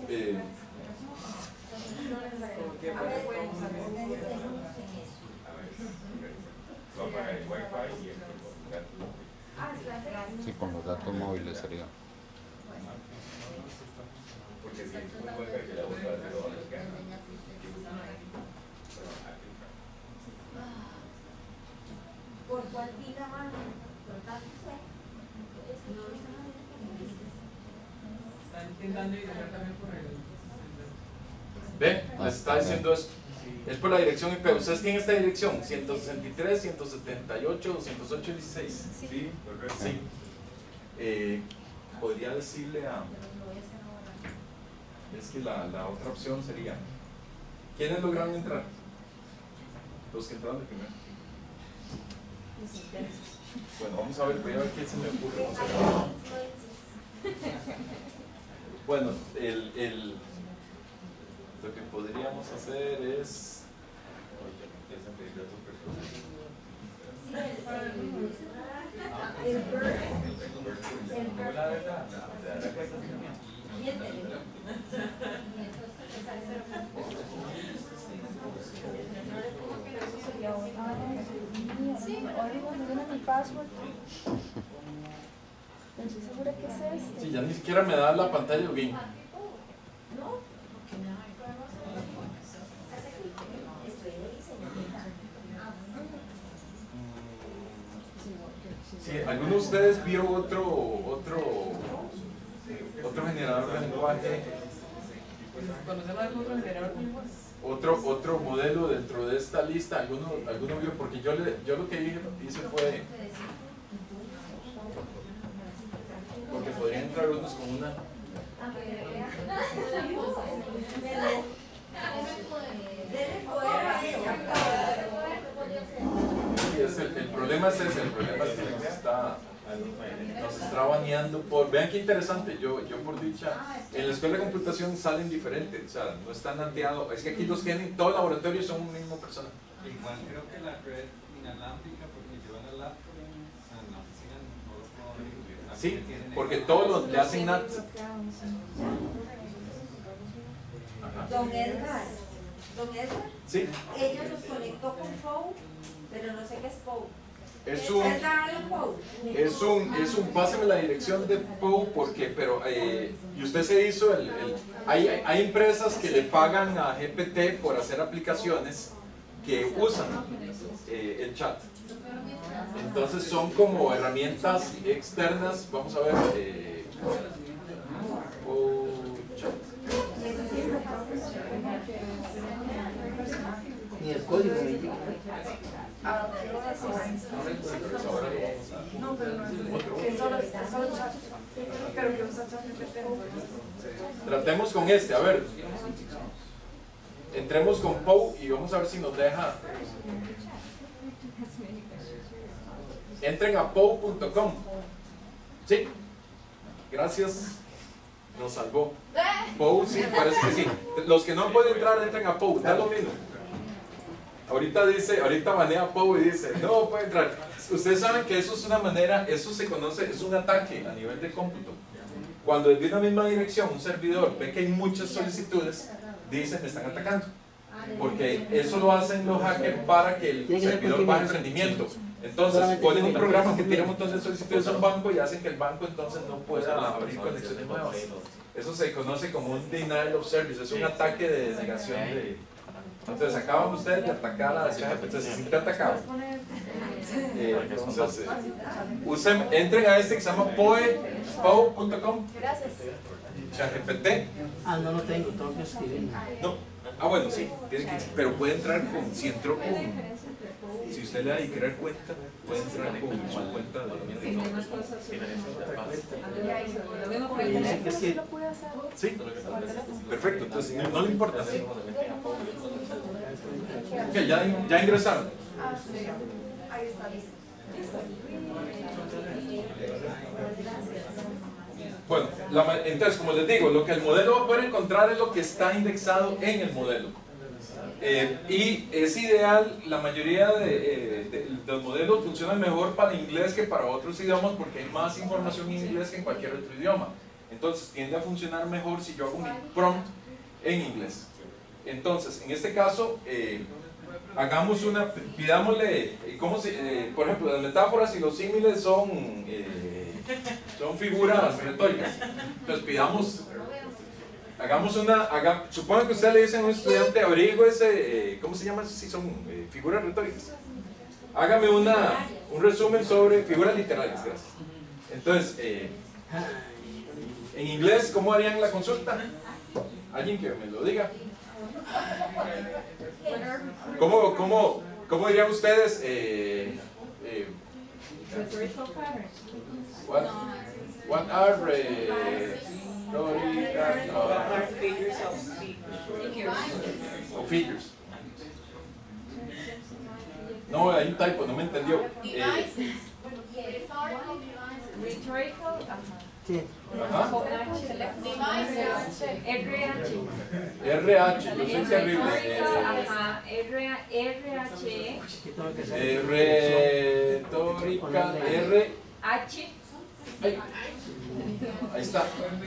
Sí, con los datos móviles sería. ¿Por cuál fila van? ¿Por tanto sé? Están intentando identificar también por el... ¿Ve? Les está diciendo esto. Es por la dirección IP. ¿Ustedes tienen esta dirección? 163, 178, 208, 16. Sí, correcto. Sí. Podría decirle a... Es que la otra opción sería... ¿Quiénes lograron entrar? Los que entraron de primero. Bueno, vamos a ver, voy a ver qué se me ocurre. Vamos a ver. Bueno, lo que podríamos hacer es... Sí, ahorita me viene mi password. Estoy segura que es este. Sí, ya ni siquiera me da la pantalla bien. Sí, ¿alguno de ustedes vio otro generador de lenguaje? ¿Conocemos algún otro generador de lenguaje? Otro modelo dentro de esta lista, ¿alguno vio? Porque yo lo que hice fue, porque podrían entrar unos con una. Sí, el problema es ese, el problema es que nos está baneando por... Vean qué interesante, yo por dicha, en la escuela de computación salen diferentes, o sea, no están nateados, es que aquí los tienen, todos los laboratorios son una misma persona. Igual creo que la red inalámbrica, porque yo en la laptop, en la oficina no los puedo incluir. Sí, porque todos le hacen NAT. Don Edgar, Sí, ella los conectó con POU, pero no sé qué es POU. es un, páseme la dirección de POU porque, pero, y usted se hizo hay empresas que le pagan a GPT por hacer aplicaciones que usan el chat. Entonces son como herramientas externas, vamos a ver, POU chat. Ni el código me llega. No, pero no es solo chat. Pero que usa chat GPT. Tratemos con este, a ver. Entremos con POU y vamos a ver si nos deja. Entren a POU.com. Sí, gracias. Nos salvó. POU, sí, parece que sí. Los que no pueden entrar, entren a POU, da lo mismo. Ahorita banea POU y dice, no puede entrar. Ustedes saben que eso es una manera, eso se conoce, es un ataque a nivel de cómputo. Cuando desde una misma dirección un servidor ve que hay muchas solicitudes, dicen, me están atacando. Porque eso lo hacen los hackers para que el servidor baje el rendimiento. Entonces ponen un programa que tiene un montón de solicitudes a un banco y hacen que el banco entonces no pueda abrir conexiones nuevas. Eso se conoce como un denial of service, es un ataque de negación de... Entonces acaban ustedes de atacar a ChatGPT, se siente atacado. Entonces, entren a este que se llama POU.com. Gracias. ChatGPT. Ah, no lo tengo, tengo que escribir. No. Ah, bueno, sí, pero puede entrar con, si entró con, si usted le da y crear cuenta, puede entrar con su cuenta de... Sí, perfecto, entonces no le importa. Ok, ya ingresaron. Ahí está. Bueno, entonces como les digo, lo que el modelo va a poder encontrar es lo que está indexado en el modelo. Y es ideal, la mayoría de los modelos funcionan mejor para inglés que para otros idiomas porque hay más información en inglés que en cualquier otro idioma. Entonces tiende a funcionar mejor si yo hago un prompt en inglés. Entonces, en este caso, hagamos una, pidámosle, por ejemplo, las metáforas y los símiles son figuras retóricas. Entonces pidamos, hagamos una, supongo que usted le dice a un estudiante, averígüese, ¿cómo se llama? Si son figuras retóricas. Hágame un resumen sobre figuras literarias, gracias. Entonces, en inglés, ¿cómo harían la consulta? Alguien que me lo diga. ¿Cómo dirían ustedes? What are figures? No, hay un typo, no me entendió. Rhetorical, Ajá. RH, yo soy terrible. Retórica, R. H. Ahí está.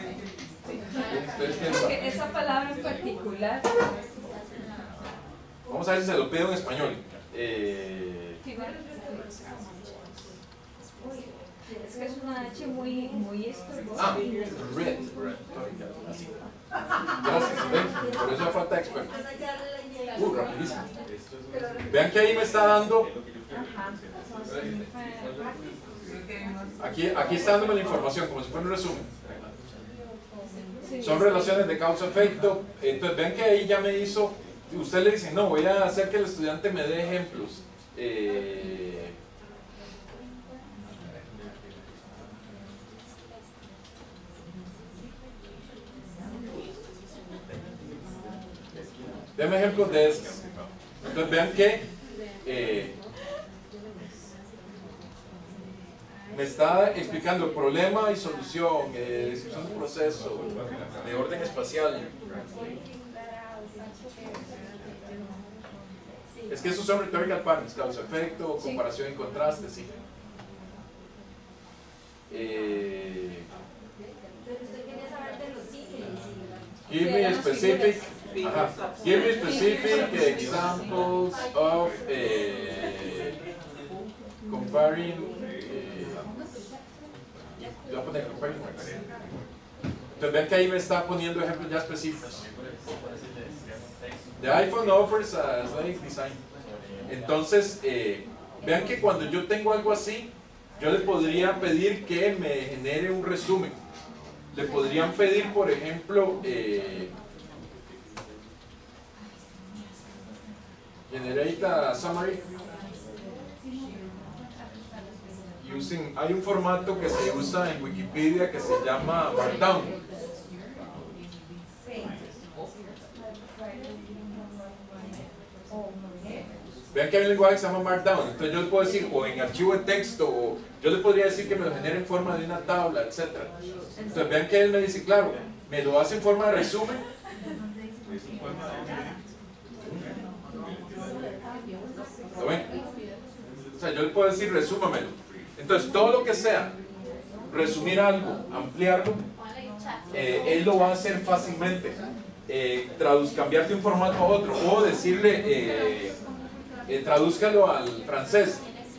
Esa palabra en particular. Vamos a ver si se lo pido en español. Es que es una H muy estorbosa. Ah, retórica, así. Gracias, ¿ven? Por eso falta experto. Rapidísimo. Vean que ahí me está dando. Aquí está dándome la información, como si fuera un resumen. Son relaciones de causa-efecto. Entonces, vean que ahí ya me hizo. Usted le dice, no, voy a hacer que el estudiante me dé ejemplos. Deme ejemplos de estos. Entonces vean que me está explicando problema y solución, descripción de proceso, de orden espacial. Es que esos son rhetorical patterns, causa-efecto, comparación y contraste, sí. Give me specific. Give me specific examples of comparing. Yo voy a poner comparing. Entonces ven que ahí me está poniendo ejemplos ya específicos. The iPhone offers a sleek design. Entonces, vean que cuando yo tengo algo así, yo le podría pedir que me genere un resumen. Le podrían pedir, por ejemplo, generate a summary. Hay un formato que se usa en Wikipedia que se llama Markdown. Vean que hay un lenguaje que se llama Markdown. Entonces yo le puedo decir, o en archivo de texto, o yo le podría decir que me lo genere en forma de una tabla, etc. Entonces vean que él me dice, claro, me lo hace en forma de resumen. ¿Lo ven? O sea, yo le puedo decir, resúmamelo. Entonces todo lo que sea resumir algo, ampliarlo, él lo va a hacer fácilmente. Cambiar de un formato a otro, o decirle tradúzcalo al francés.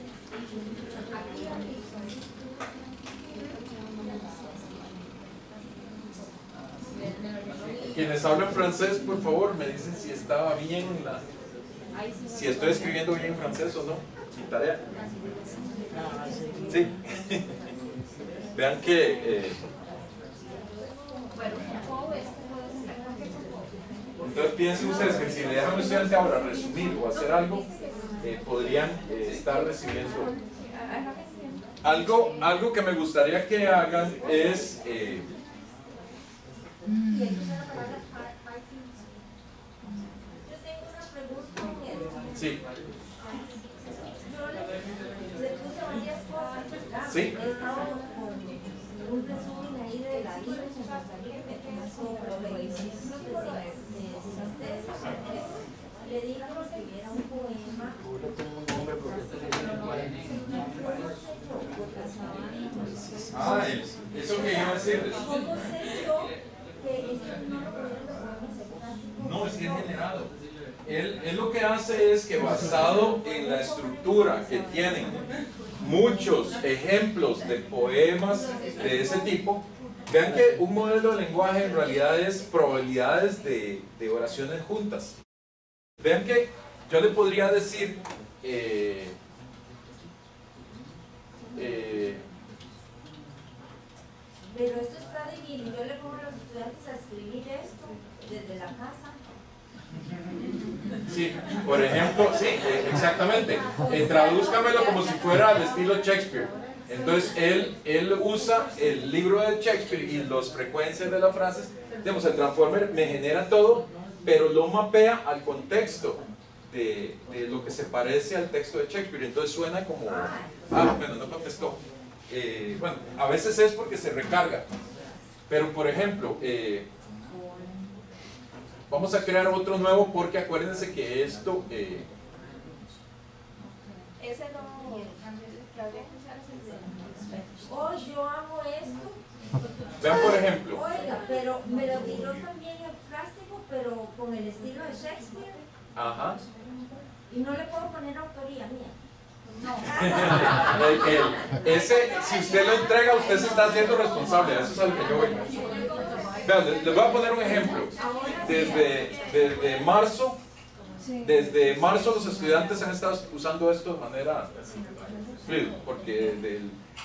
Quienes hablan francés, por favor, me dicen si estaba bien si estoy escribiendo bien en francés o no. Mi tarea. Sí. Vean que entonces piensen ustedes que si le dejan a un estudiante ahora resumir o hacer algo, podrían estar recibiendo algo que me gustaría que hagan es sí. Le puse varias cosas, ¿verdad? Sí. Estaba con un resumen ahí de la vida, me puso ejemplos de si decirles. ¿Cómo sé yo que esto no lo podemos aceptar? No, es que es generado. Él lo que hace es que basado en la estructura que tienen muchos ejemplos de poemas de ese tipo, vean que un modelo de lenguaje en realidad es probabilidades de oraciones juntas. Vean que yo le podría decir Pero esto está divino. Yo le pongo a los estudiantes a escribir esto desde la casa. sí, por ejemplo, sí, exactamente. Tradúzcamelo como si fuera al estilo Shakespeare. Entonces él usa el libro de Shakespeare y las frecuencias de las frases. Digamos, el Transformer me genera todo, pero lo mapea al contexto de lo que se parece al texto de Shakespeare. Entonces suena como... Ah, bueno, no contestó. Bueno, a veces es porque se recarga. Pero por ejemplo, vamos a crear otro nuevo porque acuérdense que esto... Ese no... Hoy yo hago esto. Vean por ejemplo. Oiga, pero me lo tiró también el plástico, pero con el estilo de Shakespeare. Ajá. Y no le puedo poner autoría mía. No. Ese, si usted lo entrega, usted se está haciendo responsable. Eso es a lo que yo voy. Vean, les voy a poner un ejemplo. Desde marzo los estudiantes han estado usando esto de manera fluida, porque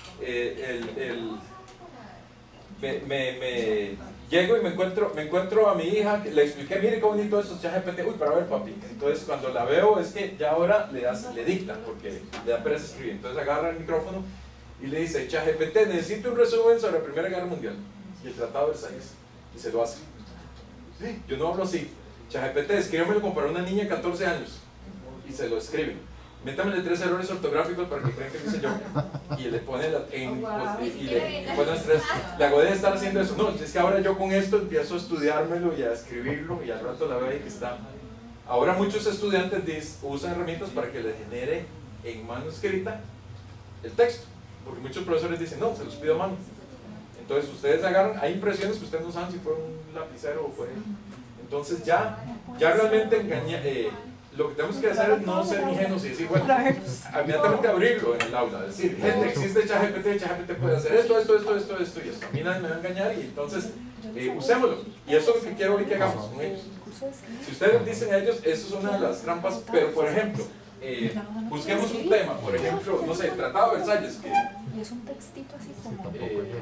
llego y me encuentro a mi hija, le expliqué, mire qué bonito eso, ChatGPT, uy, para ver papi. Entonces cuando la veo es que ya ahora le dicta, porque le da pereza escribir. Entonces agarra el micrófono y le dice, ChatGPT, necesito un resumen sobre la Primera Guerra Mundial y el Tratado de Versalles. Y se lo hace. Sí, yo no hablo así. ChatGPT, escríbamelo como para una niña de 14 años. Y se lo escribe. Métamele 3 errores ortográficos para que crean que lo hice yo. Y le pone le pone los 3. La hago de estar haciendo eso. No, es que ahora yo con esto empiezo a estudiármelo y a escribirlo y al rato la veo ahí que está. Ahora muchos estudiantes usan herramientas para que les genere en manuscrita el texto. Porque muchos profesores dicen, no, se los pido a mano. Entonces ustedes agarran, hay impresiones que ustedes no saben si fue un lapicero o fue... Entonces ya realmente lo que tenemos que hacer es no ser ingenuos y decir, bueno, inmediatamente abrirlo en el aula, decir, gente, existe ChatGPT puede hacer esto y esto. A mí nadie me va a engañar y entonces usémoslo. Y eso es lo que quiero hoy que hagamos con ellos. Si ustedes dicen a ellos, eso es una de las trampas, pero por ejemplo, busquemos un tema, por ejemplo, no sé, Tratado de Versalles, que... Y es un textito así como...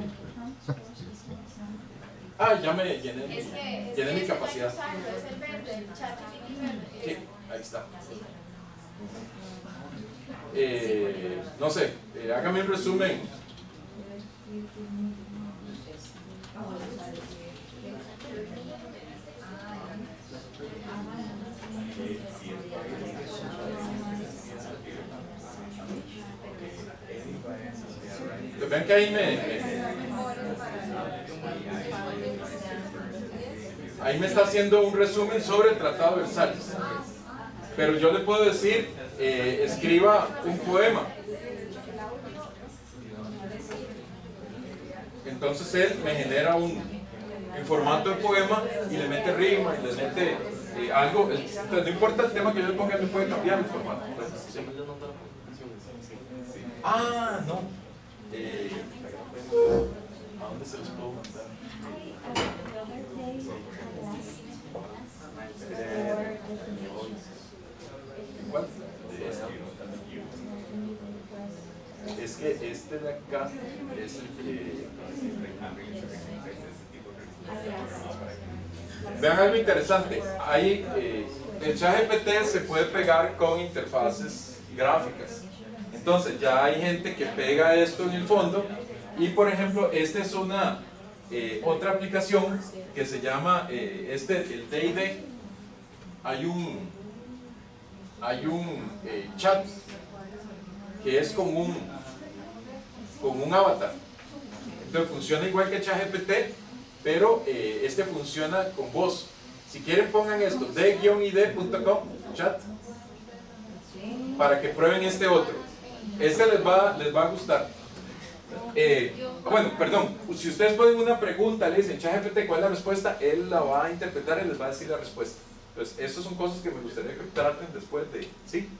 ya me llené mi capacidad. Es el verde, el chat verde. Sí, ahí está. No sé, hágame un resumen. Vean que ahí me está haciendo un resumen sobre el Tratado de Versalles. Pero yo le puedo decir, escriba un poema. Entonces él me genera en formato de poema y le mete rima y le mete algo. No importa el tema que yo le ponga, me puede cambiar el formato. ¿Sí? Ah, no. ¿A dónde se los puedo mandar? ¿Cuál? Es que este de acá es el que... Vean algo interesante. Ahí el ChatGPT se puede pegar con interfaces gráficas. Entonces ya hay gente que pega esto en el fondo y por ejemplo esta es una otra aplicación que se llama el D&D. Hay un chat que es como un avatar. Entonces funciona igual que ChatGPT, pero este funciona con voz. Si quieren pongan esto, d-id.com, chat, para que prueben este otro. Este les va a gustar. Bueno, perdón, si ustedes ponen una pregunta, le dicen ChatGPT cuál es la respuesta, él la va a interpretar y les va a decir la respuesta. Entonces, esas son cosas que me gustaría que traten después de... ¿Sí?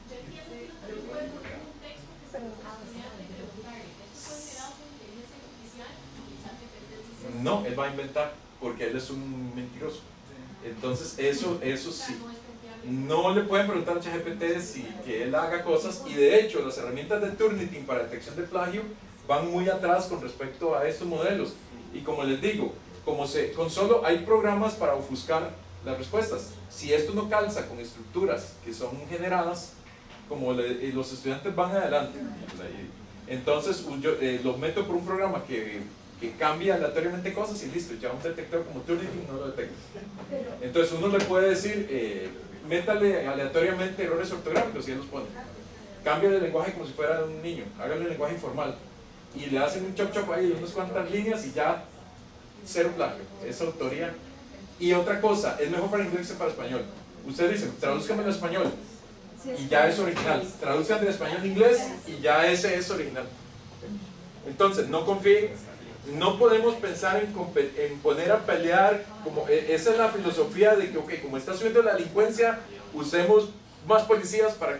No, él va a inventar, porque él es un mentiroso. Entonces, eso sí. No le pueden preguntar a ChatGPT si que él haga cosas, y de hecho las herramientas de Turnitin para detección de plagio van muy atrás con respecto a estos modelos. Y como les digo, con solo hay programas para ofuscar las respuestas. Si esto no calza con estructuras que son generadas, como los estudiantes van adelante, entonces yo los meto por un programa que cambia aleatoriamente cosas y listo, ya un detector como Turnitin no lo detecta. Entonces uno le puede decir, métale aleatoriamente errores ortográficos y él los pone. Cambia el lenguaje como si fuera un niño, hágale el lenguaje informal. Y le hacen un chop chop ahí, unas cuantas líneas y ya cero plagio, es autoría. Y otra cosa, es mejor para inglés que para español. Ustedes dicen, tradúzcame en español y ya es original. Traduzcan de español a inglés y ya ese es original. Entonces, no confíen, no podemos pensar en poner a pelear, esa es la filosofía de que, ok, como está subiendo la delincuencia, usemos más policías para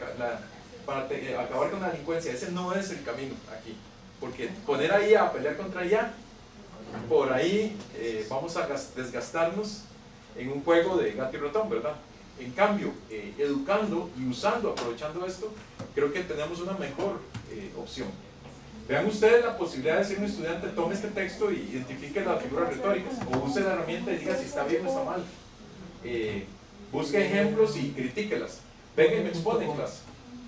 acabar con la delincuencia. Ese no es el camino aquí. Porque poner ahí a pelear contra ella, por ahí vamos a desgastarnos en un juego de gato y ratón, ¿verdad? En cambio, educando y aprovechando esto, creo que tenemos una mejor opción. Vean ustedes la posibilidad de decir a un estudiante, tome este texto y identifique las figuras retóricas, o use la herramienta y diga si está bien o está mal. Busque ejemplos y critíquelas. Venga y me expone en clase.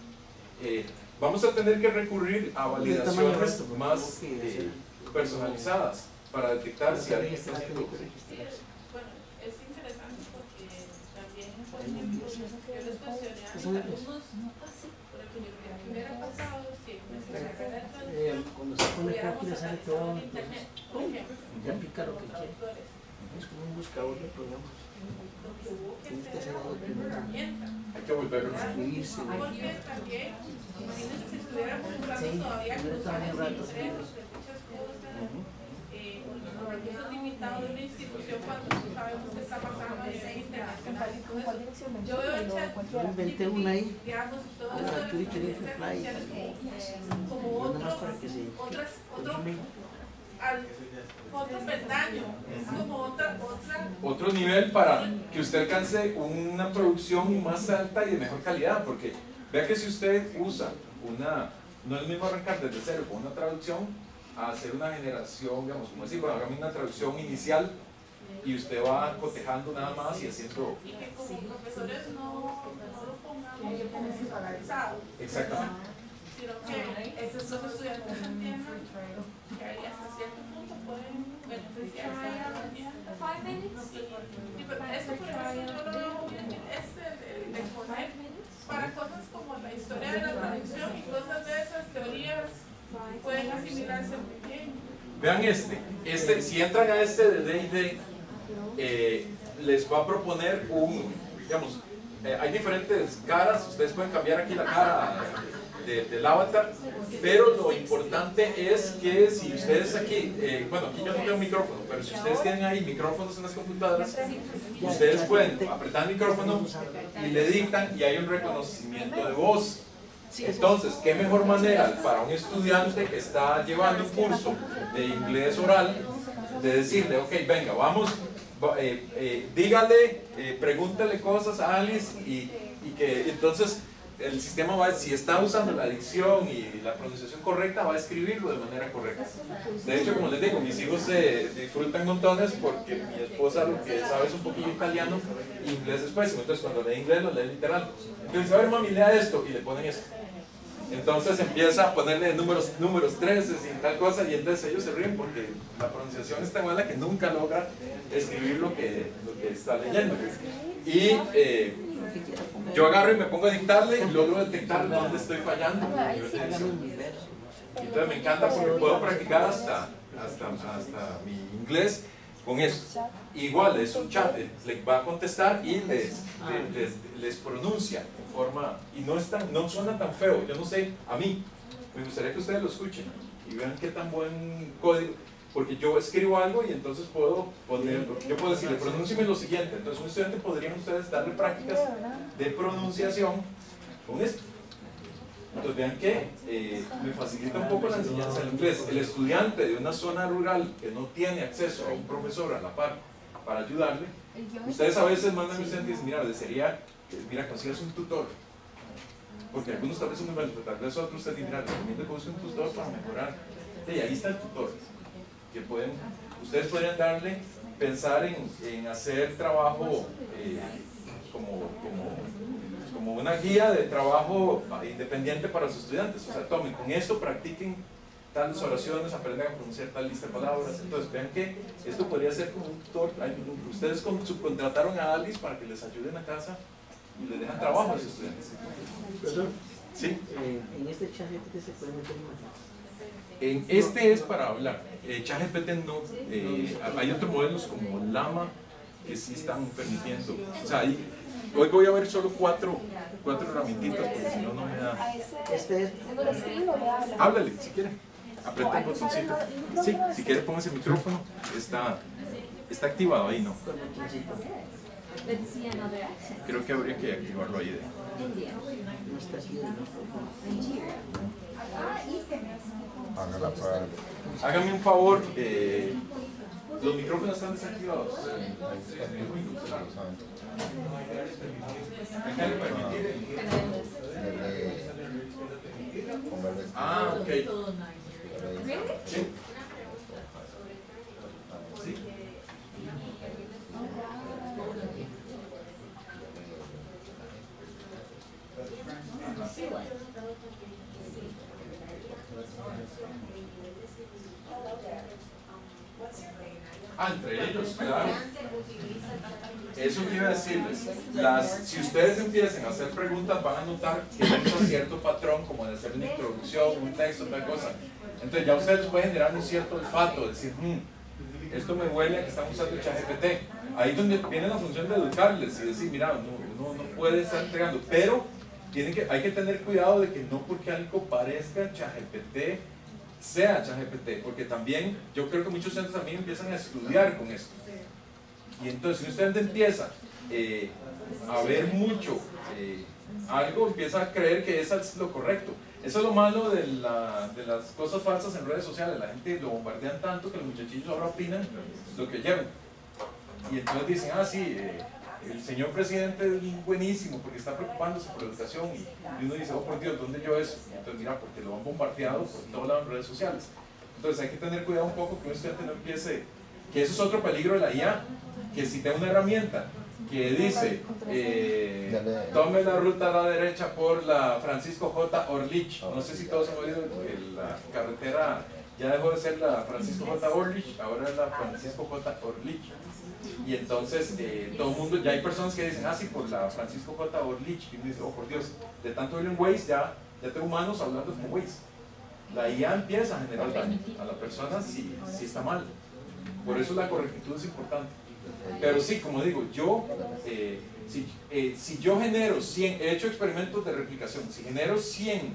Vamos a tener que recurrir a validaciones más personalizadas para detectar si alguien está haciendo... Bueno, es interesante porque también, por ejemplo, yo les cuestioné a mis alumnos, porque yo hubiera pasado si nuestra carrera de traducción cuando se pone rápido sale todo en internet, por ejemplo, ya pica lo que quiere. Es como un buscador de programas. lo que hubo que hacer era volver una herramienta. Hay que volverlo a Escribirse. Porque también, imagínense si estuviéramos usando todavía cosas de ingresos, de muchas cosas, los recursos limitados de una institución cuando no sabemos qué está pasando a nivel internacional. Yo veo el chat, Yo inventé una ahí. digamos, todo Ahora, esto de Twitter y las Fly. redes sociales como Nada más para que se... otro peldaño, es como otro nivel para que usted alcance una producción más alta y de mejor calidad, porque vea que si usted usa no es lo mismo arrancar desde cero con una traducción a hacer una generación, digamos, como decir, bueno, hagamos una traducción inicial y usted va cotejando nada más y haciendo... Y que como profesores no lo pongamos como paralizado. Exactamente. Sino que los estudiantes entiendan que ahí hasta cierto punto pueden beneficiarse de la herramienta. Sí, pero eso por ejemplo yo lo veo muy bien, el exponer para cosas como la historia de la traducción y cosas de esas teorías pueden asimilarse muy bien. Vean si entran a este de D&D, les va a proponer digamos, hay diferentes caras, ustedes pueden cambiar aquí la cara del avatar, pero lo importante es que si ustedes aquí, bueno, aquí yo no tengo micrófono, pero si ustedes tienen ahí micrófonos en las computadoras, ustedes pueden apretar el micrófono y le dictan y hay un reconocimiento de voz. Entonces, ¿qué mejor manera para un estudiante que está llevando un curso de inglés oral de decirle, ok, venga, vamos, dígale, pregúntale cosas a Alice y que entonces el sistema va, si está usando la dicción y la pronunciación correcta, va a escribirlo de manera correcta. De hecho, como les digo, mis hijos disfrutan montones porque mi esposa lo que sabe es un poquillo italiano y inglés es pésimo. Entonces, cuando lee inglés, lo lee literal. Entonces, a ver, mami, lea esto y le ponen esto. Entonces empieza a ponerle números 13 y tal cosa, y entonces ellos se ríen porque la pronunciación es tan mala que nunca logra escribir lo que está leyendo. Y yo agarro y me pongo a dictarle y logro detectar dónde estoy fallando. Entonces me encanta porque puedo practicar hasta mi inglés con eso. Igual es un chat, le va a contestar y les pronuncia en forma, y no suena tan feo. Yo no sé, a mí me gustaría que ustedes lo escuchen y vean qué tan buen código, porque yo escribo algo y entonces puedo ponerlo, yo puedo decirle, pronúnciame lo siguiente. Entonces un estudiante podrían ustedes darle prácticas de pronunciación con esto. Entonces vean que me facilita un poco la enseñanza del inglés. El estudiante de una zona rural que no tiene acceso a un profesor a la par para ayudarle, ustedes a veces mandan a un estudiante y dicen, mira, desearía, mira, consigas un tutor. Porque algunos tal vez son muy tal vez otros ustedes dicen, mira, recomiendo que busque un tutor para mejorar. Y ahí está el tutor, que pueden, ustedes podrían darle, pensar en hacer trabajo como una guía de trabajo independiente para sus estudiantes. O sea, tomen con esto, practiquen tales oraciones, aprendan a pronunciar tal lista de palabras. Entonces vean que esto podría ser como un tutor. Ustedes subcontrataron a Alice para que les ayude en la casa y les dejan trabajo a sus estudiantes. Perdón. ¿Sí? En este chat GPT se puede meter imágenes. En este es para hablar. ChatGPT no. Hay otros modelos como Llama que sí están permitiendo. O sea, hoy voy a ver solo cuatro herramientitas porque si no, no me da. Este es. ¿No le escribo o le habla? Háblale si quiere. Aprieta el botoncito. Sí, si quiere póngase el micrófono. Está activado ahí, ¿no? Creo que habría que activarlo ahí. No está aquí. Haga la prueba. Hágame un favor. Los micrófonos están desactivados. Ah, ok. Sí. Sí. Entre ellos, claro. Eso quiero decirles, si ustedes empiezan a hacer preguntas van a notar que hay un cierto patrón, como de hacer una introducción, un texto, tal cosa. Entonces ya ustedes pueden generar un cierto olfato, decir, esto me huele a que están usando ChatGPT. Ahí es donde viene la función de educarles y decir, mira, uno no puede estar entregando, pero hay que tener cuidado de que no porque algo parezca ChatGPT sea ChatGPT, porque también yo creo que muchos estudiantes también empiezan a estudiar con esto. Y entonces si un estudiante empieza a ver mucho algo, empieza a creer que eso es lo correcto. Eso es lo malo de las cosas falsas en redes sociales. La gente lo bombardean tanto que los muchachillos ahora opinan lo que oyeron. Y entonces dicen, sí, el señor presidente es buenísimo porque está preocupándose por la educación. Y uno dice, oh por Dios, ¿dónde yo eso? Y entonces mira, porque lo han bombardeado por todos lados en redes sociales. Entonces hay que tener cuidado un poco que un estudiante no empiece, que eso es otro peligro de la IA, que si tengo una herramienta que dice tome la ruta a la derecha por la Francisco J. Orlich, no sé si todos han oído que la carretera ya dejó de ser la Francisco J. Orlich, ahora es la Francisco J. Orlich, y entonces todo el mundo, ya hay personas que dicen sí, por la Francisco J. Orlich, y uno dice, oh por Dios, de tanto oír en Waze ya tengo humanos hablando como Waze. La IA empieza a generar daño a la persona si está mal, por eso la correctitud es importante. Pero sí, como digo, yo, si yo genero 100, he hecho experimentos de replicación, si genero 100,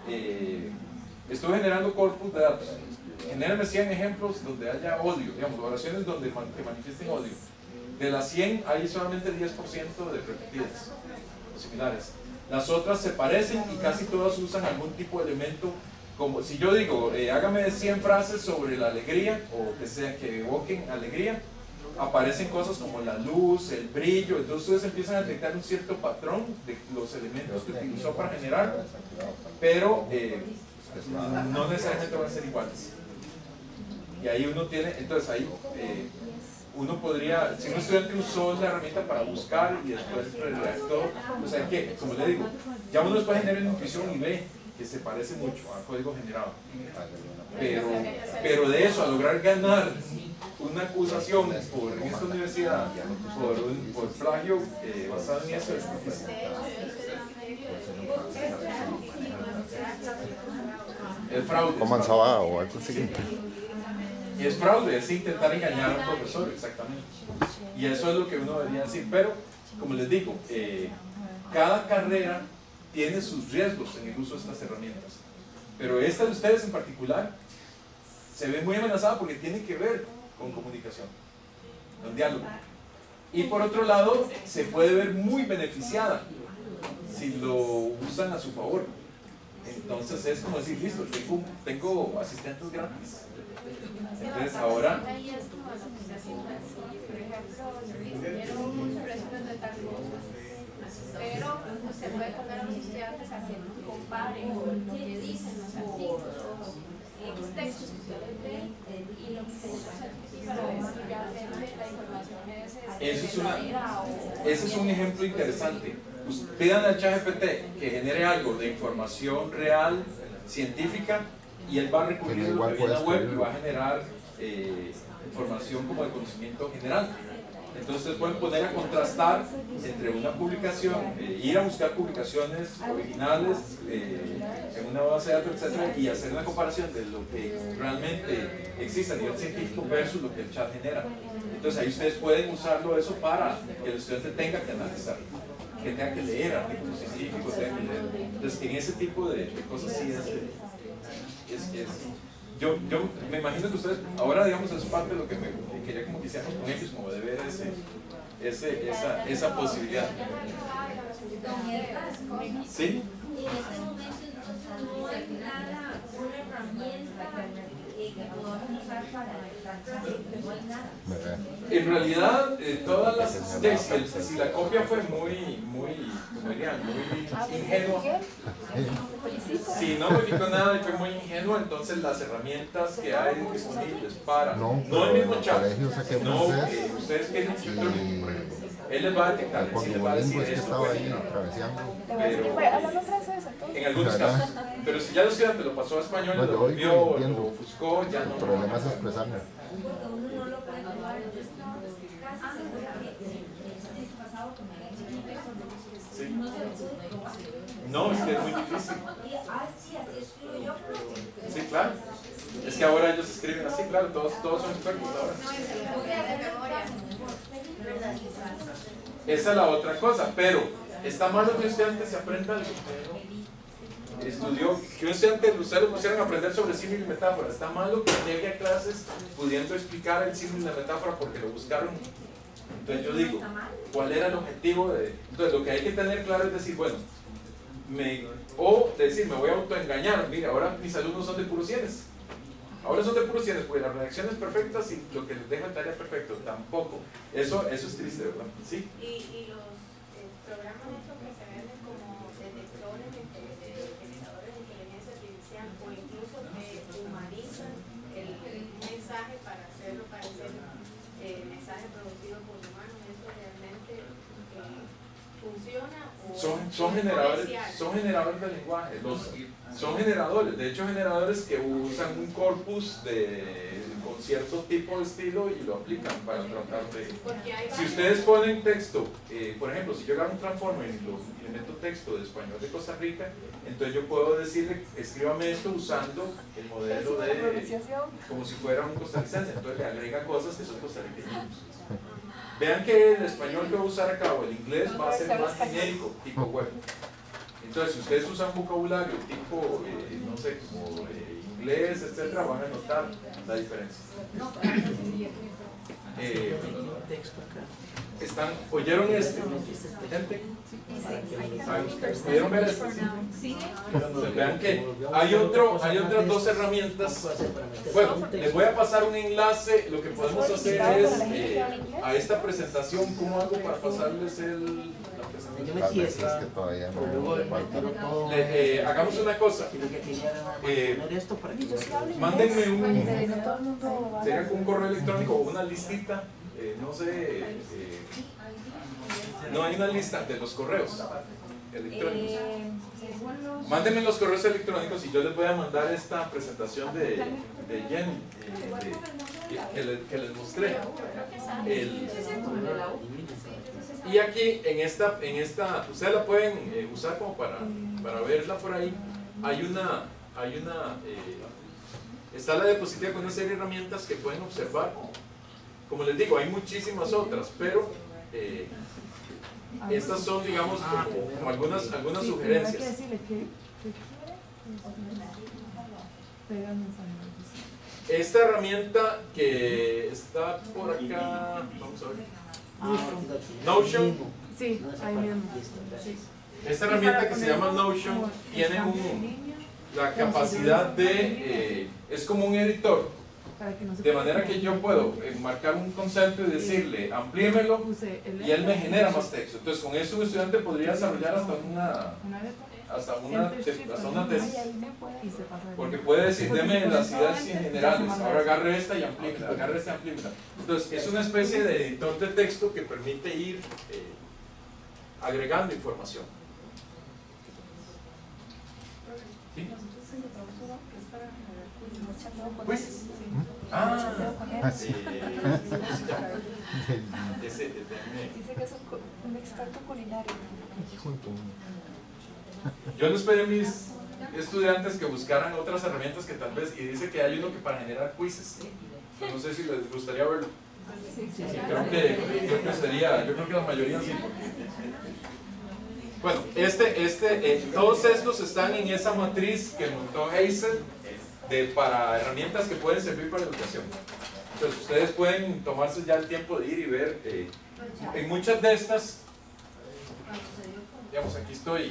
estoy generando corpus de datos, genérame 100 ejemplos donde haya odio, digamos, oraciones donde que manifiesten odio. De las 100 hay solamente 10% de repetidas o similares. Las otras se parecen y casi todas usan algún tipo de elemento. Como si yo digo, hágame 100 frases sobre la alegría, o que evoquen alegría, aparecen cosas como la luz, el brillo, entonces ustedes empiezan a detectar un cierto patrón de los elementos que utilizó para generar, pero no necesariamente van a ser iguales. Y ahí uno tiene, entonces ahí uno podría, si un estudiante usó la herramienta para buscar y después redactó, o sea que, como le digo, ya uno después genera una intuición y ve que se parece mucho a código generado. Pero de eso, a lograr ganar una acusación en esta universidad por plagio basado en eso es difícil. El fraude. ¿Cómo avanzaba o algo así? Y es fraude, es intentar engañar a un profesor, exactamente. Y eso es lo que uno debería decir. Pero, como les digo, cada carrera tiene sus riesgos en el uso de estas herramientas. Pero esta de ustedes en particular se ve muy amenazada porque tiene que ver con comunicación, con diálogo. Y por otro lado, se puede ver muy beneficiada si lo usan a su favor. Entonces es como decir, listo, tengo asistentes gratis. Entonces ahora... Ahí es como la aplicación así, por ejemplo, si un resumen de tal cosa, pero se puede poner a los estudiantes a que comparen lo que dicen los artículos, los textos que ustedes ven y lo que se les hace para ver si realmente la información es Ese es un ejemplo interesante. Pues pidan al ChatGPT que genere algo de información real, científica, y él va a recurrir a lo que viene a la web y va a generar información como de conocimiento general. Entonces ustedes pueden poner a contrastar entre una publicación, ir a buscar publicaciones originales en una base de datos, etc., y hacer una comparación de lo que realmente existe a nivel científico versus lo que el chat genera. Entonces ahí ustedes pueden usarlo eso para que el estudiante tenga que analizar, que tenga que leer artículos científicos, tenga que leer. Entonces en ese tipo de cosas sí yo me imagino que ustedes, ahora digamos, es parte de lo que me quería como que hiciéramos con ellos, como de ver esa posibilidad. ¿Sí? En este momento entonces no hay nada, una herramienta que podamos usar para no hay nada. En realidad, todas las si la copia fue muy como dirían, muy ingenua, si no modificó nada y fue muy ingenua, entonces las herramientas que hay disponibles para, no el mismo chat, no ustedes que es un tutor, por ejemplo, él les va a detectar, sí les va a decir esto fue en algunos casos, pero si ya el estudiante lo pasó a español, lo volvió, lo ofuscó, ya no. El problema es expresarme. Porque uno no lo puede tomar, yo estoy casi segura que el pasado que me Sí. no se lo pude probar. No, es que es muy difícil. Sí, así escribo yo, pero... Sí, claro. Es que ahora ellos escriben así, claro, todos son expertos ahora. Esa es la otra cosa, pero está mal que un estudiante se aprenda algo. Estudió, que un estudiante, ustedes lo pusieron a aprender sobre símil y metáfora. Está malo que llegue a clases pudiendo explicar el símil y la metáfora porque lo buscaron. Entonces yo digo, ¿cuál era el objetivo de...? Entonces lo que hay que tener claro es decir, bueno, me voy a autoengañar. Mira, ahora mis alumnos son de puros 100. Ahora son de puros 100 porque las redacciones perfectas y lo que les dejo en tarea perfecto, tampoco. Eso es triste, ¿verdad? ¿Sí? Y los programas estos que se venden como detectores de generadores de inteligencia artificial o incluso que humanizan el mensaje para hacerlo parecer mensaje producido por humanos, ¿eso realmente funciona? Son generadores de lenguaje, son generadores, de hecho generadores que usan un corpus con cierto tipo de estilo y lo aplican para tratar de... Si ustedes ponen texto, por ejemplo, si yo agarro un transformer y le meto texto de español de Costa Rica, entonces yo puedo decirle, escríbame esto usando el modelo de... como si fuera un costarricense, entonces le agrega cosas que son costarriqueños. Vean que el español que voy a usar acá o el inglés va a ser más genérico, tipo web. Entonces, si ustedes usan vocabulario tipo, no sé, como inglés, etcétera, van a notar la diferencia. ¿Oyeron este? ¿Gente? ¿Pudieron ver este? Sí. Entonces, vean que hay otras dos herramientas. Bueno, les voy a pasar un enlace. Lo que podemos hacer es a esta presentación, ¿cómo hago para pasarles la presentación? Es que todavía no falta. Hagamos una cosa. Mándenme un correo electrónico o una listita. No sé, no hay una lista de los correos electrónicos. Mándenme los correos electrónicos y yo les voy a mandar esta presentación de Jenny que les mostré. Y aquí en esta ustedes la pueden usar como para verla por ahí. Está la diapositiva con una serie de herramientas que pueden observar. Como les digo, hay muchísimas otras, pero estas son, digamos, como algunas sugerencias. esta herramienta que está por acá, vamos a ver, Notion. Sí, ahí mismo. Sí. Esta herramienta que se llama Notion tiene la capacidad de, es como un editor, de manera que yo puedo marcar un concepto y decirle, amplíemelo, y él me genera más texto. Entonces con eso un estudiante podría desarrollar hasta una tesis, porque puede decir, deme las ideas generales, ahora agarre esta y amplímela, agarre esta y amplímela. Entonces es una especie de editor de texto que permite ir agregando información. ¿Sí? Pues, Dice que es un experto culinario. yo les pedí a mis estudiantes que buscaran otras herramientas que tal vez, y dice que hay uno que para generar quizzes. No sé si les gustaría verlo. Creo que sería, yo creo que la mayoría sí. Bueno, todos estos están en esa matriz que montó Hazel para herramientas que pueden servir para educación. Entonces ustedes pueden tomarse ya el tiempo de ir y ver. En muchas de estas, digamos, aquí estoy.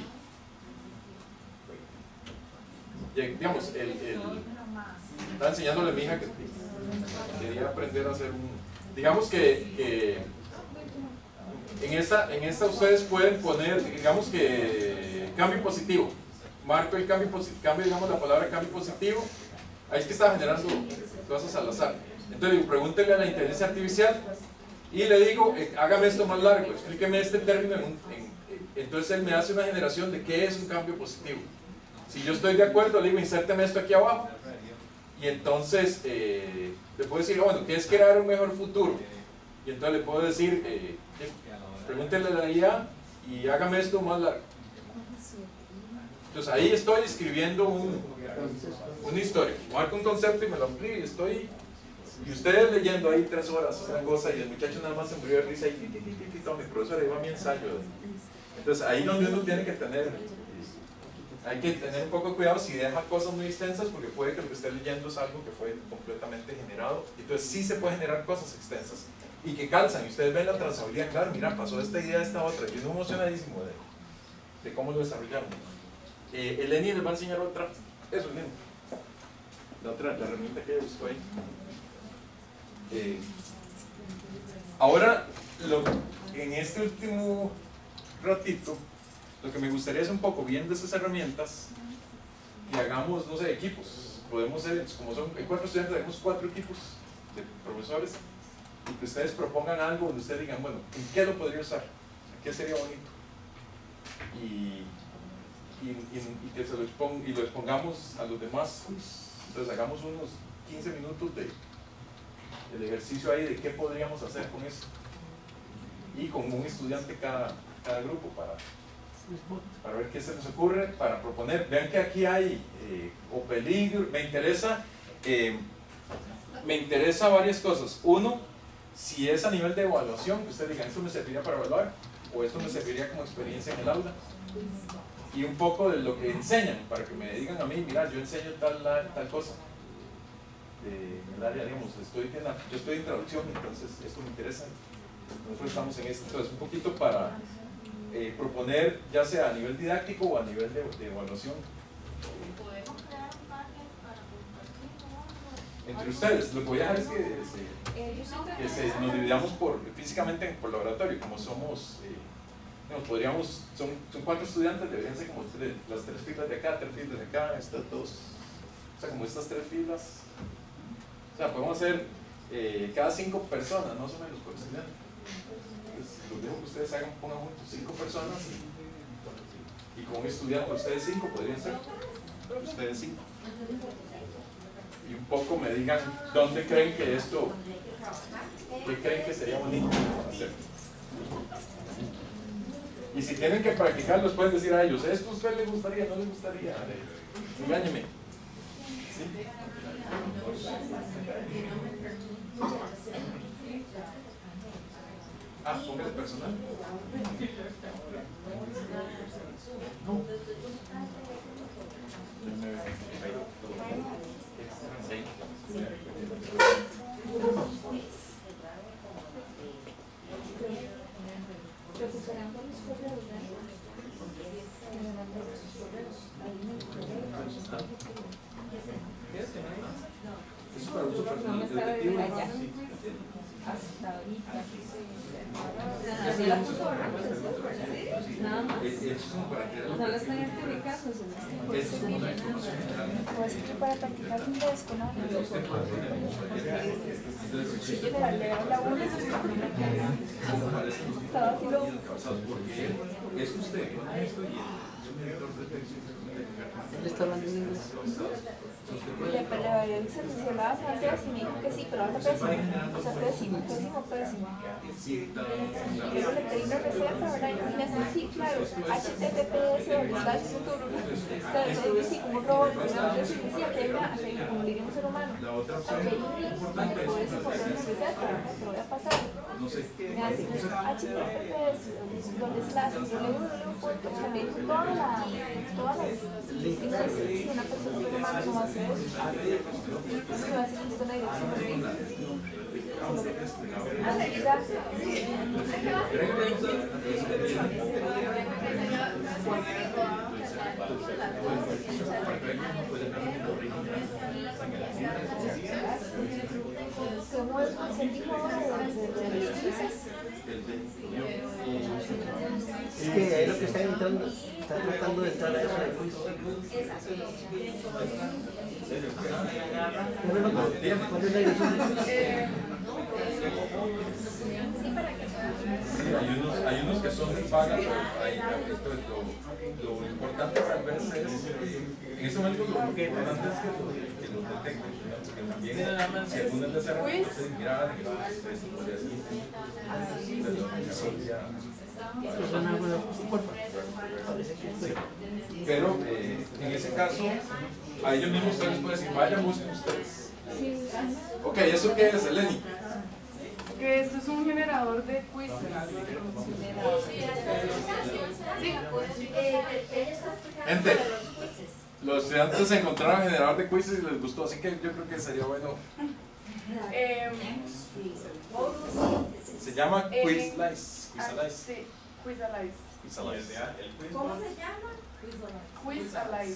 Digamos, estaba enseñándole a mi hija que quería aprender a hacer digamos que en esta ustedes pueden poner, digamos que cambio positivo. Marco el cambio, digamos la palabra cambio positivo. Ahí es que estaba generando cosas al azar. Entonces digo, pregúntenle a la inteligencia artificial y le digo, hágame esto más largo, explíqueme este término. Entonces él me hace una generación de qué es un cambio positivo. Si yo estoy de acuerdo, le digo, insérteme esto aquí abajo. Y entonces le puedo decir, bueno, ¿qué es crear un mejor futuro? Y entonces le puedo decir, pregúntenle a la IA y hágame esto más largo. Entonces ahí estoy escribiendo una historia. Marco un concepto y me lo amplío y ustedes leyendo ahí 3 horas esa cosa y el muchacho nada más se murió de risa y mi profesor ahí va mi ensayo. Entonces ahí donde uno tiene que tener, hay que tener un poco de cuidado si deja cosas muy extensas, porque puede que lo que esté leyendo es algo que fue completamente generado. Entonces sí se puede generar cosas extensas y que calzan, y ustedes ven la trazabilidad, claro, mira, pasó esta idea a esta otra, y uno emocionadísimo de cómo lo desarrollaron. Eleni les va a enseñar otra, eso es lindo, la herramienta que buscó ahí. Ahora, en este último ratito, lo que me gustaría es un poco, viendo esas herramientas, que hagamos, no sé, equipos. Podemos ser, como son 4 estudiantes, hagamos 4 equipos de profesores, y que ustedes propongan algo donde ustedes digan, bueno, ¿en qué lo podría usar? ¿En qué sería bonito? Y que lo expongamos a los demás. Entonces hagamos unos 15 minutos del ejercicio ahí de qué podríamos hacer con eso, y con un estudiante cada grupo para ver qué se nos ocurre, para proponer. Vean que aquí hay o peligro, me interesa varias cosas. Uno, si es a nivel de evaluación, que ustedes digan, esto me serviría para evaluar, o esto me serviría como experiencia en el aula. Y un poco de lo que enseñan, para que me digan a mí, mira, yo enseño tal cosa en el área, digamos, yo estoy en traducción, entonces esto me interesa, nosotros estamos en esto. Entonces un poquito para proponer, ya sea a nivel didáctico o a nivel de evaluación. ¿Podemos crear un panel para compartir? Entre ustedes, lo que voy a dejar es que nos dividamos físicamente por laboratorio, como somos, son 4 estudiantes, deberían ser como las 3 filas de acá, 3 filas de acá, estas 2, o sea, como estas 3 filas, o sea, podemos hacer cada 5 personas, más o menos, por estudiante. Entonces, los dejo que ustedes pongan juntos 5 personas y con un estudiante, ustedes 5 podrían ser, ustedes 5. Y un poco me digan dónde creen que qué creen que sería bonito hacer. Y si tienen que practicar, los pueden decir a ellos, ¿esto a usted les gustaría, no les gustaría? Engáñeme. ¿Sí? Póngale personal. No. Eso para uso personal No me está detectivo. allá. Sí. Hasta ahorita. Así la puso antes, nada más. Eso es como para tirar No la están identificando, se la están Eso es como una información general. Pues que para practicar inglés con alguien. Entonces, Yo le leo la una. Estaba así lo. porque es usted, yo no estoy es un director de texto. Él está hablando en inglés. Le había dicho que se hablaba francés y me dijo que sí, pero habla pésimo. O sea, pésimo, pésimo, pésimo. Luego le pedí la receta, ¿verdad? Y me dice, sí, claro, https, claro, sí, como un robot, ¿verdad? Yo sí decía que era como diría un ser humano. La otra opción Ok, para que puedes encontrar una receta, ¿verdad? Te lo voy a pasar. no sé, Me hace https, donde slash, yo le digo, o sea, me dijo todas las si una persona ser humana no va a hacer eso. Es que va a ser justo una dirección. ¿Cómo es el tipo de chistes? Es que ahí lo que está entrando, está tratando de entrar a eso de quiz. ¿Cuál es la dirección? Sí, hay unos que son pagas, pero ahí lo importante tal vez es, en ese momento lo importante es que los detecten, porque también si alguna vez se reconoce, mira, pero en ese caso, a ellos mismos ustedes pueden decir, vayan, busquen ustedes. Ok, ¿eso qué es, Eleni? Que esto es un generador de quizzes. Gente, los estudiantes encontraron el generador de quizzes y les gustó, así que yo creo que sería bueno. Se llama Quizalize. Sí, Quizalize. ¿Cómo se llama? Quizalize.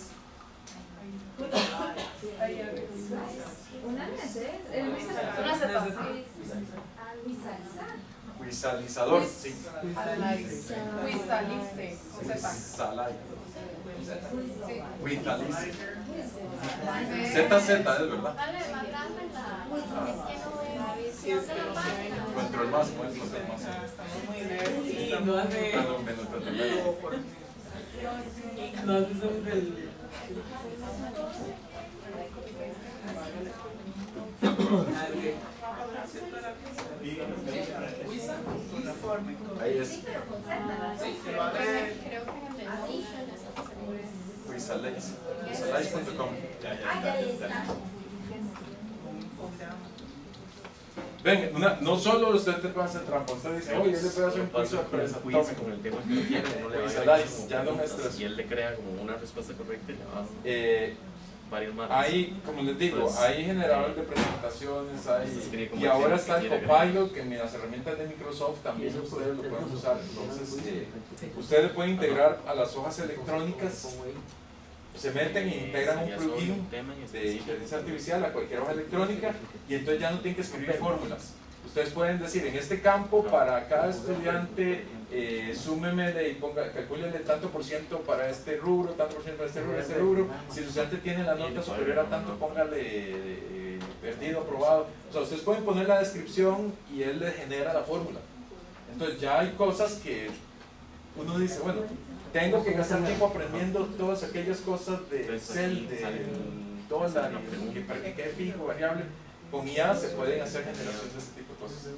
Una Z. Una Z. Quizalizador, sí. Quizalize. Quizalize. Quizalize. ZZ es verdad. Control más, ¿no? El control más. Perdón, menos control. No, es del... Ahí es. Creo que en el Quizalize. Quizalize.com. Ven, no solo usted te puede hacer trampa, usted dice, oye, yo le puedo hacer un quiz sorpresa, con el tema que no quiere, no le va a Quizalize, ya no me estreso. Si él le crea como una respuesta correcta, le va varios más. Hay, como les digo, Pues, hay generadores de presentaciones, se escribe hay, como y ahora el está el quiere Copilot, que en las herramientas de Microsoft también ustedes lo pueden usar. Entonces, ustedes le pueden integrar a las hojas electrónicas, se meten e integran un plugin de inteligencia artificial a cualquier hoja electrónica y entonces ya no tienen que escribir fórmulas. Ustedes pueden decir, en este campo, para cada estudiante, súmemele y calcúlele tanto por ciento para este rubro, tanto por ciento para este rubro, este rubro. Si el estudiante tiene la nota superior a tanto, póngale perdido, aprobado. O sea, ustedes pueden poner la descripción y él le genera la fórmula. Entonces ya hay cosas que uno dice, bueno, tengo que gastar tiempo aprendiendo todas aquellas cosas de Excel, de dólar, y que para que quede fijo, variable. Con IA se pueden hacer generaciones de ese tipo de cosas.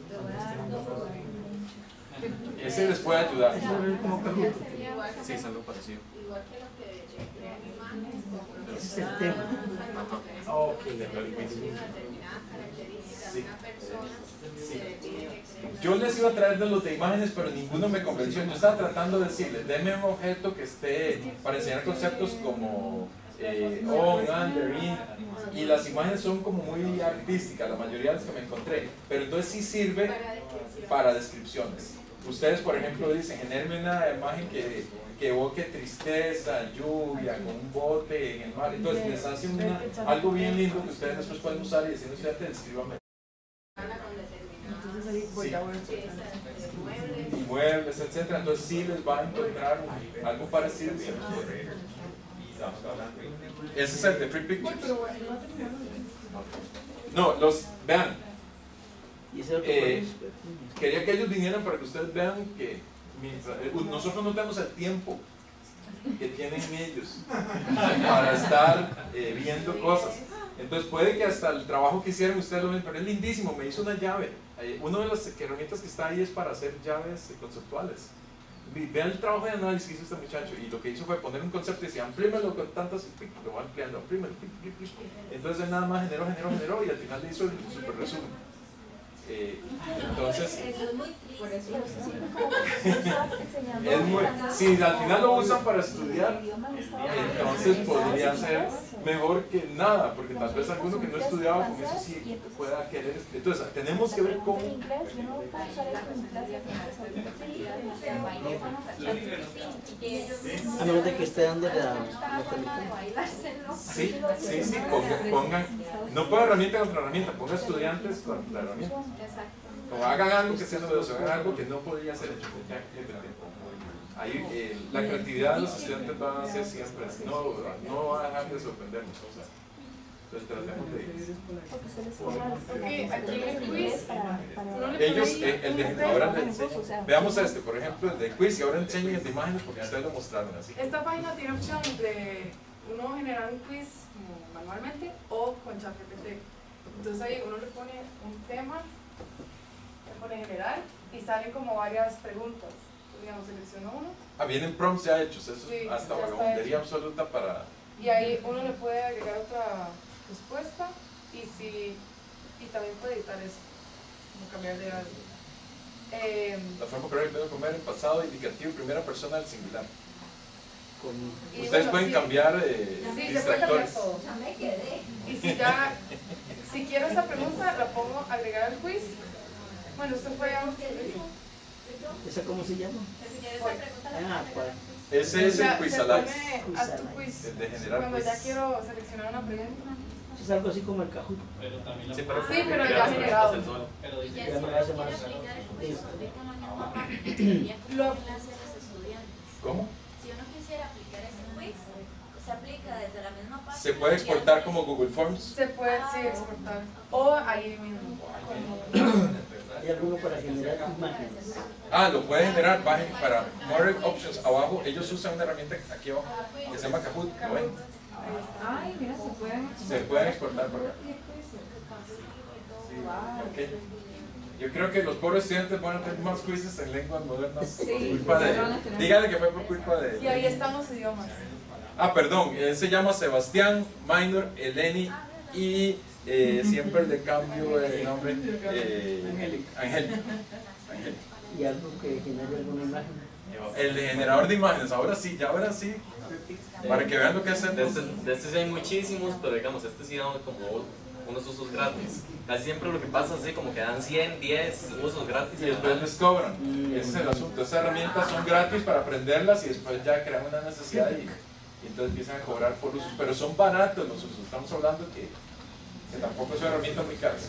Y ese les puede ayudar. Sí, es algo parecido. Igual que lo que crean imágenes, Ese es el tema. una determinada característica de una persona, se le pide que cree. Yo les iba a traer de los de imágenes, pero ninguno me convenció. Yo estaba tratando de decirles, denme un objeto que esté para enseñar conceptos como on, under, in, y las imágenes son como muy artísticas, la mayoría de las que me encontré, pero entonces sí sirve para descripciones. ustedes, por ejemplo, dicen, genérame una imagen que evoque tristeza, lluvia, con un bote en el mar. Entonces les hace algo bien lindo que ustedes después pueden usar y decir, ustedes descríbanme. Entonces ahí voy a ver. Y muebles, etc. Entonces sí les va a encontrar algo parecido. Ese es el de Free Pictures. No, vean. Quería que ellos vinieran para que ustedes vean que nosotros no tenemos el tiempo que tienen ellos para estar viendo cosas. Entonces puede que hasta el trabajo que hicieron ustedes lo ven, pero es lindísimo. Me hizo una llave. Una de las herramientas que está ahí es para hacer llaves conceptuales. Vean el trabajo de análisis que hizo este muchacho, y lo que hizo fue poner un concepto y decía, amplímelo con tantas, lo va ampliando, amplímelo. Entonces él nada más generó y al final le hizo el super resumen. Entonces, si al final lo usan para estudiar, entonces podría ser mejor que nada, porque tal vez alguno que no estudiaba con eso sí pueda querer. Entonces tenemos que ver cómo. A menos de que esté dando la Sí, pongan, no pongan herramienta contra herramienta, pongan estudiantes contra herramienta. O hagan algo que sea novedoso, hagan algo que no podría ser hecho. Ahí la creatividad de los estudiantes va a ser siempre, no va a dejar de sorprendernos. Entonces tratemos de aquí en el quiz, ellos, ahora les enseño. Veamos este, por ejemplo, el de quiz, y ahora enseñen el de imágenes porque ustedes lo mostraron así. Esta página tiene opción de uno generar un quiz manualmente o con ChatGPT. Entonces ahí uno le pone un tema, le pone general y salen como varias preguntas. Entonces, digamos, selecciono uno. Vienen prompts ya hechos, eso sí, hasta vagabundería absoluta para. Y ahí uno le puede agregar otra respuesta y también puede editar eso, como cambiar de algo. La forma correcta de comer en pasado indicativo primera persona del singular. Y ustedes bueno, pueden sí, cambiar sí, se puede cambiar distractores. todo. Ya me quedé. Y si quiero esta pregunta, la pongo agregar al quiz. Bueno, esto fue ya. ¿Esa cómo se llama? ¿Cuál? Ese es el Quizalize. A tu quiz. El de generar Cuando quiz. ya quiero seleccionar una pregunta. Es algo así como el Kahoot. Pero también Sí, pero ya generado. pero dice Ya me hace más. ¿Cómo? Si uno quisiera aplicar ese quiz, se aplica desde la misma página. Se puede exportar como Google Forms. Se puede, sí, exportar. O ahí mismo. ¿Hay alguno para generar imágenes? Lo puede generar para More Options abajo. Ellos usan una herramienta aquí abajo que se llama Kahoot. ¿Lo ven? Ay, mira, Se pueden exportar por acá. Okay. Yo creo que los pobres estudiantes van a tener más quizzes en lenguas modernas por culpa de. Dígale que fue por culpa de. Y ahí están los idiomas. Perdón, él se llama Sebastián Minor Eleni y siempre le cambio el nombre. Angélica. ¿Y algo que genere alguna imagen? El de generador de imágenes, ahora sí. Para que vean lo que es el. De este sí hay muchísimos, pero digamos, este sí da como unos usos gratis. Casi siempre lo que pasa es así, como que dan 100, 10 usos gratis Y después les cobran. Ese es el asunto. Esas herramientas son gratis para aprenderlas y después ya crean una necesidad y entonces empiezan a cobrar por usos. Pero son baratos los usos. Estamos hablando que tampoco son herramientas muy caras.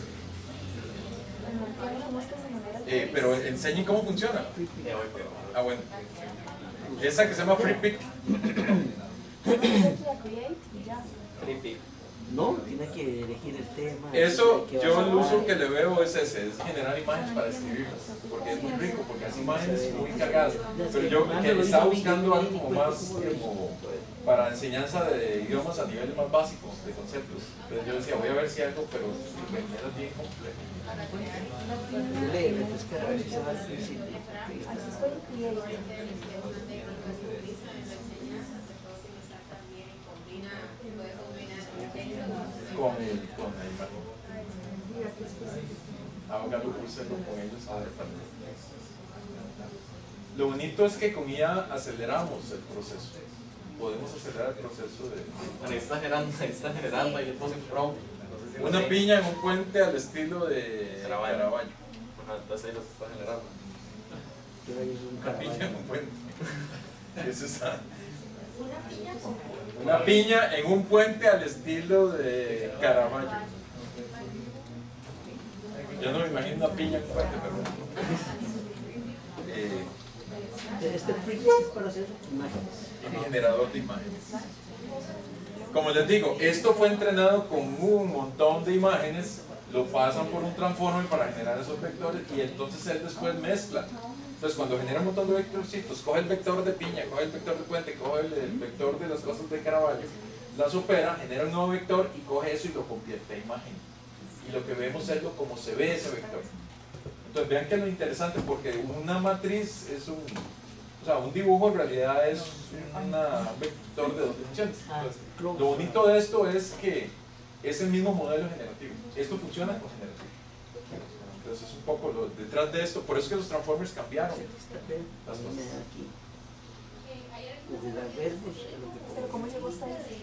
Pero enseñen cómo funciona. Bueno. Esa que se llama FreePic. FreePic. No, tiene que elegir el tema. Eso, yo el uso que le veo es ese, es generar imágenes para escribirlas, porque es muy rico, porque hace imágenes muy cargadas. Pero yo que estaba buscando algo como más como para enseñanza de idiomas a niveles más básicos, de conceptos. Entonces yo decía, voy a ver si algo, pero primero es bien complejo. Le refrescar a ver si se va a decir. Con la imagen. Háganlo, úsenlo con ellos ahora también. Lo bonito es que con IA aceleramos el proceso. Podemos acelerar el proceso de. Bueno, ahí está generando, ahí le puse un prompt. No sé si Una piña en un puente al estilo de Caravaggio. Entonces ahí los está generando. Pero ahí es un Una piña en Caravaggio. un puente. Eso está. Una piña con Una piña en un puente al estilo de Caravaggio. Yo no me imagino una piña en un puente, pero Este freak es para hacer imágenes. un generador de imágenes. Como les digo, esto fue entrenado con un montón de imágenes, lo pasan por un transformer para generar esos vectores y entonces él después mezcla. Entonces cuando genera un montón de vectorcitos, coge el vector de piña, coge el vector de puente, coge el vector de las cosas de Caravaggio, las opera, genera un nuevo vector y coge eso y lo convierte a imagen. Y lo que vemos es como se ve ese vector. Entonces vean que es lo interesante porque una matriz es un dibujo en realidad es un vector de dos dimensiones. Entonces, lo bonito de esto es que es el mismo modelo generativo. Esto funciona con generativo. Entonces es un poco lo detrás de esto. Por eso es que los transformers cambiaron las cosas. Aquí. Desde las verdes, Pero ¿cómo llegó hasta ahí?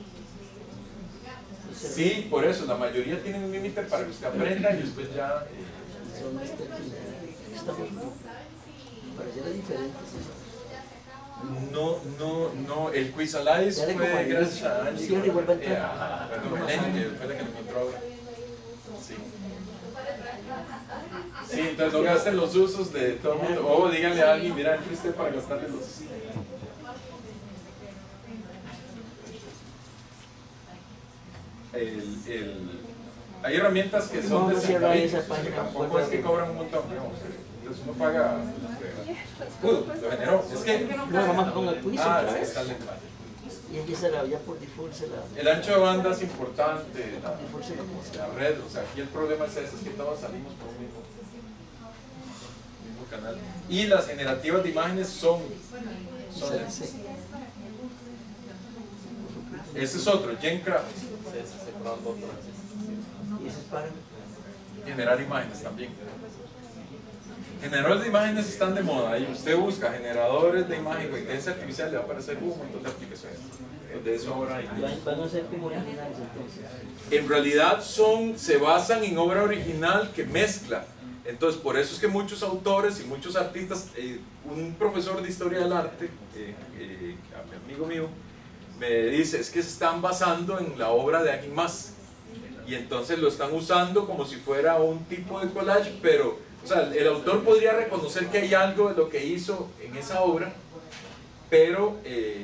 Sí, por eso. La mayoría tienen un límite para que usted aprenda y después ya... son está muy pareciera diferente. No, el Quiz-Alice Ya le fue como gracias a Angie. cierra y vuelve a entrar. Perdón, Eleni, que fue la que lo encontró ahora. Sí. Sí, entonces no gasten los usos de todo el mundo. O díganle a alguien, mira, entre usted para gastarle los... Hay herramientas que son de cierra esa 50, página. tampoco es que cobran un montón, digamos. Entonces uno paga... lo generó. Es que... No, nomás ponga el quiz otra sí, vez. está el lenguaje. Y aquí se la, ya por default se la... El ancho de banda es importante, default se la pone. la red, o sea, aquí el problema es ese, es que todos salimos por un mismo canal. Y las generativas de imágenes son Sí. ese es otro, GenCraft, Y eso es para... generar imágenes también. Generadores de imágenes están de moda, y usted busca generadores de imagen con inteligencia artificial, le va a aparecer un montón de aplicaciones. De eso ahora hay. Van a ser como originales entonces. En realidad se basan en obra original que mezcla. Entonces, por eso es que muchos autores y muchos artistas, un profesor de historia del arte, amigo mío, me dice, es que se están basando en la obra de alguien más. Y entonces lo están usando como si fuera un tipo de collage, pero, o sea, el autor podría reconocer que hay algo de lo que hizo en esa obra, pero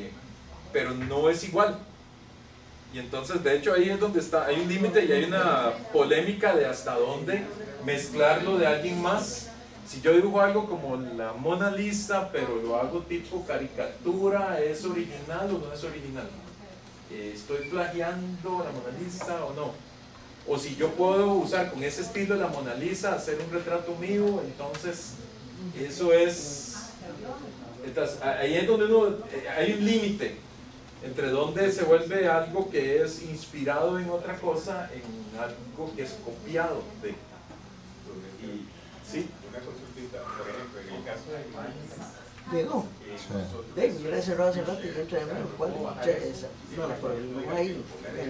no es igual. Y entonces, de hecho, ahí es donde está, hay un límite y hay una polémica de hasta dónde mezclarlo de alguien más. Si yo dibujo algo como la Mona Lisa, pero lo hago tipo caricatura, ¿es original o no es original? ¿Estoy plagiando la Mona Lisa o no? O si yo puedo usar con ese estilo de la Mona Lisa, hacer un retrato mío, entonces eso es... Entonces, ahí es donde hay un límite entre donde se vuelve algo que es inspirado en otra cosa, en algo que es copiado de. Y, ¿sí? Una consultita, por ejemplo, en el caso de imágenes, Llegó. Dave, yo la he cerrado hace rato y yo entré a ver cuál esa. No, pero no hay en